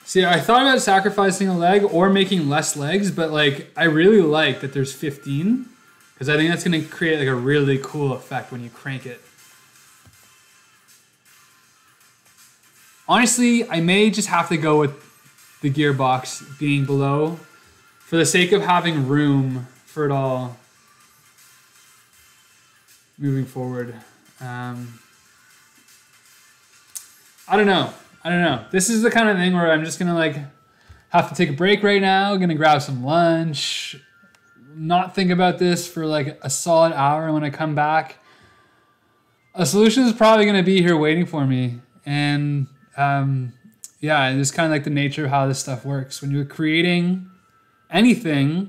See, I thought about sacrificing a leg or making less legs, but like I really like that there's 15 because I think that's going to create like a really cool effect when you crank it. Honestly, I may just have to go with the gearbox being below for the sake of having room for it all moving forward. I don't know. This is the kind of thing where I'm just gonna like have to take a break right now. Gonna grab some lunch, not think about this for like a solid hour. When I come back, a solution is probably gonna be here waiting for me. And yeah, it's kind of like the nature of how this stuff works. When you're creating anything,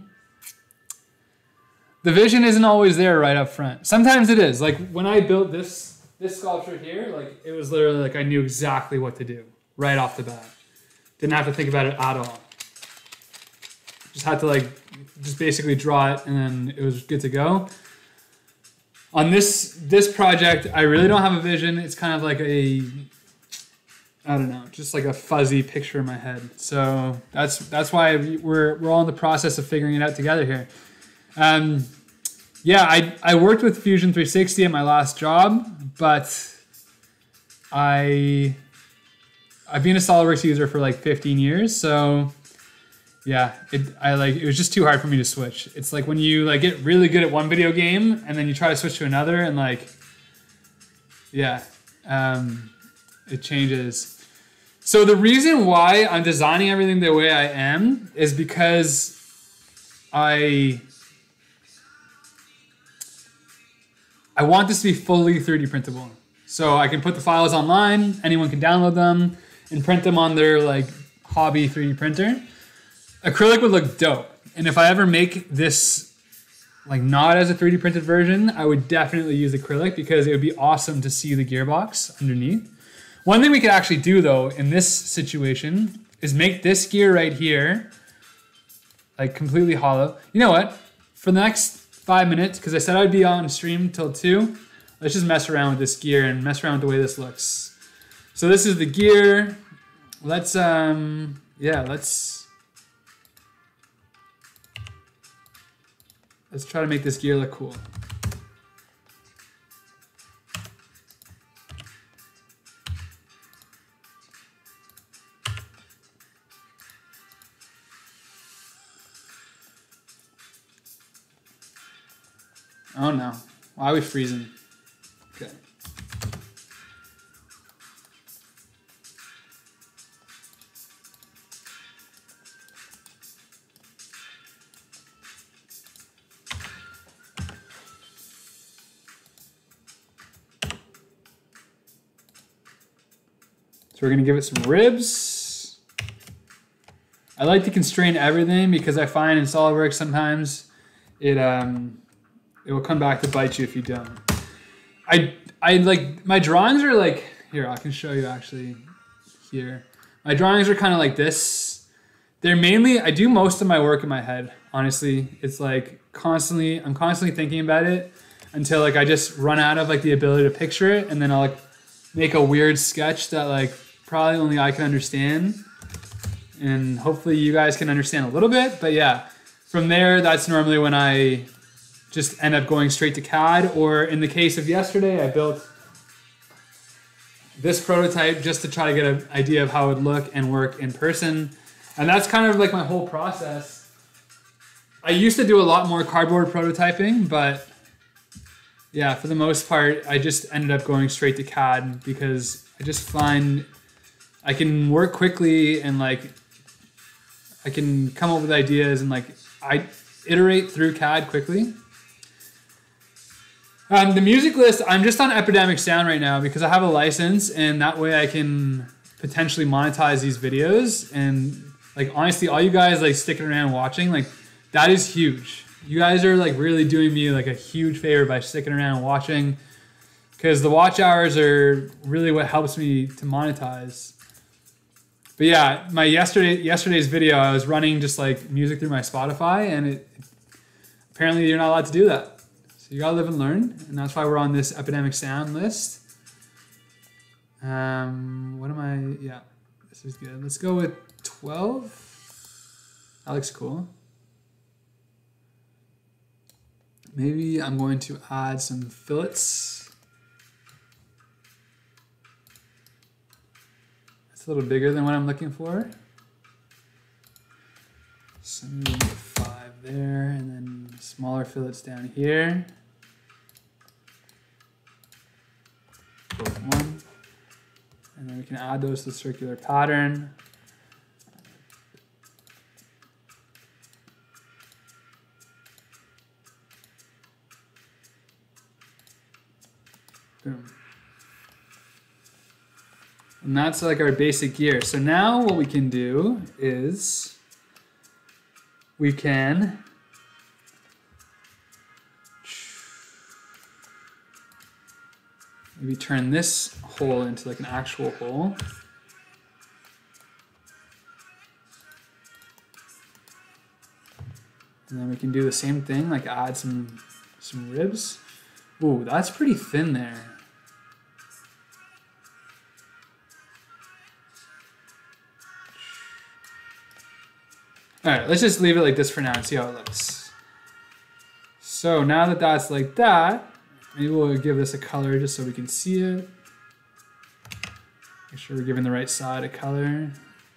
the vision isn't always there right up front. Sometimes it is. Like when I built this sculpture here, like it was literally like I knew exactly what to do right off the bat. Didn't have to think about it at all. Just had to like just basically draw it and then it was good to go. On this project, I really don't have a vision. It's kind of like I don't know, just like a fuzzy picture in my head. So that's why we're all in the process of figuring it out together here. Yeah, I worked with Fusion 360 at my last job, but I've been a SolidWorks user for like 15 years, so yeah, it was just too hard for me to switch. It's like when you like get really good at one video game and then you try to switch to another and like, yeah, it changes. So the reason why I'm designing everything the way I am is because I want this to be fully 3D printable. So I can put the files online, anyone can download them and print them on their like hobby 3D printer. Acrylic would look dope. And if I ever make this like not as a 3D printed version, I would definitely use acrylic because it would be awesome to see the gearbox underneath. One thing we could actually do though in this situation is make this gear right here like completely hollow. You know what? For the next 5 minutes, because I said I'd be on stream till 2, let's just mess around with this gear and mess around with the way this looks. So this is the gear. Let's try to make this gear look cool. Oh no, why are we freezing? Okay. So we're gonna give it some ribs. I like to constrain everything because I find in SolidWorks sometimes it will come back to bite you if you don't. I like, my drawings are like, here, I can show you actually here. My drawings are kind of like this. They're mainly, I do most of my work in my head, honestly. It's like I'm constantly thinking about it until like I just run out of like the ability to picture it, and then I'll like make a weird sketch that like probably only I can understand. And hopefully you guys can understand a little bit, but yeah, from there, that's normally when I just end up going straight to CAD, or in the case of yesterday, I built this prototype just to try to get an idea of how it would look and work in person. And that's kind of like my whole process. I used to do a lot more cardboard prototyping, but yeah, for the most part, I just ended up going straight to CAD because I just find I can work quickly and like I can come up with ideas and like I iterate through CAD quickly. The music list, I'm just on Epidemic Sound right now because I have a license, and that way I can potentially monetize these videos. And like honestly, all you guys like sticking around watching, like that is huge. You guys are like really doing me like a huge favor by sticking around and watching, because the watch hours are really what helps me to monetize. But yeah, my yesterday's video, I was running just like music through my Spotify, and apparently you're not allowed to do that. So you gotta live and learn, and that's why we're on this Epidemic Sound list. Yeah, this is good. Let's go with 12. That looks cool. Maybe I'm going to add some fillets. It's a little bigger than what I'm looking for. So maybe 5 there, and then smaller fillets down here. Both 1. And then we can add those to the circular pattern. Boom. And that's like our basic gear. So now what we can do is we can maybe turn this hole into like an actual hole. And then we can do the same thing, like add some ribs. Ooh, that's pretty thin there. All right, let's just leave it like this for now and see how it looks. So now that that's like that, maybe we'll give this a color just so we can see it. Make sure we're giving the right side a color.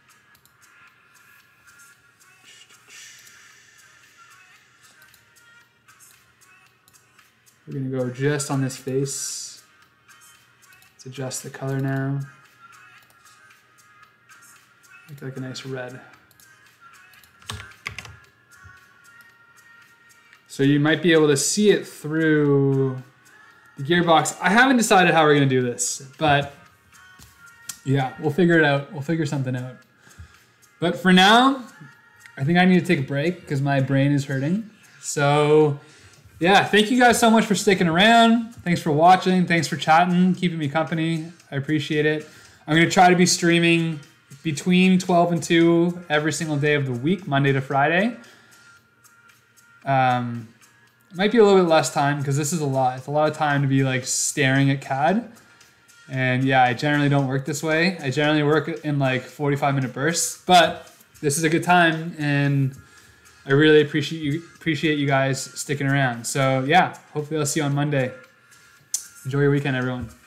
We're gonna go just on this face. Let's adjust the color now. Make it like a nice red. So you might be able to see it through the gearbox. I haven't decided how we're gonna do this, but yeah, we'll figure it out. We'll figure something out. But for now, I think I need to take a break because my brain is hurting. So yeah, thank you guys so much for sticking around. Thanks for watching. Thanks for chatting, keeping me company. I appreciate it. I'm gonna try to be streaming between 12 and 2 every single day of the week, Monday to Friday. It might be a little bit less time because this is a lot. It's a lot of time to be like staring at CAD. And yeah, I generally don't work this way. I generally work in like 45-minute bursts, but this is a good time and I really appreciate you guys sticking around. So yeah, hopefully I'll see you on Monday. Enjoy your weekend, everyone.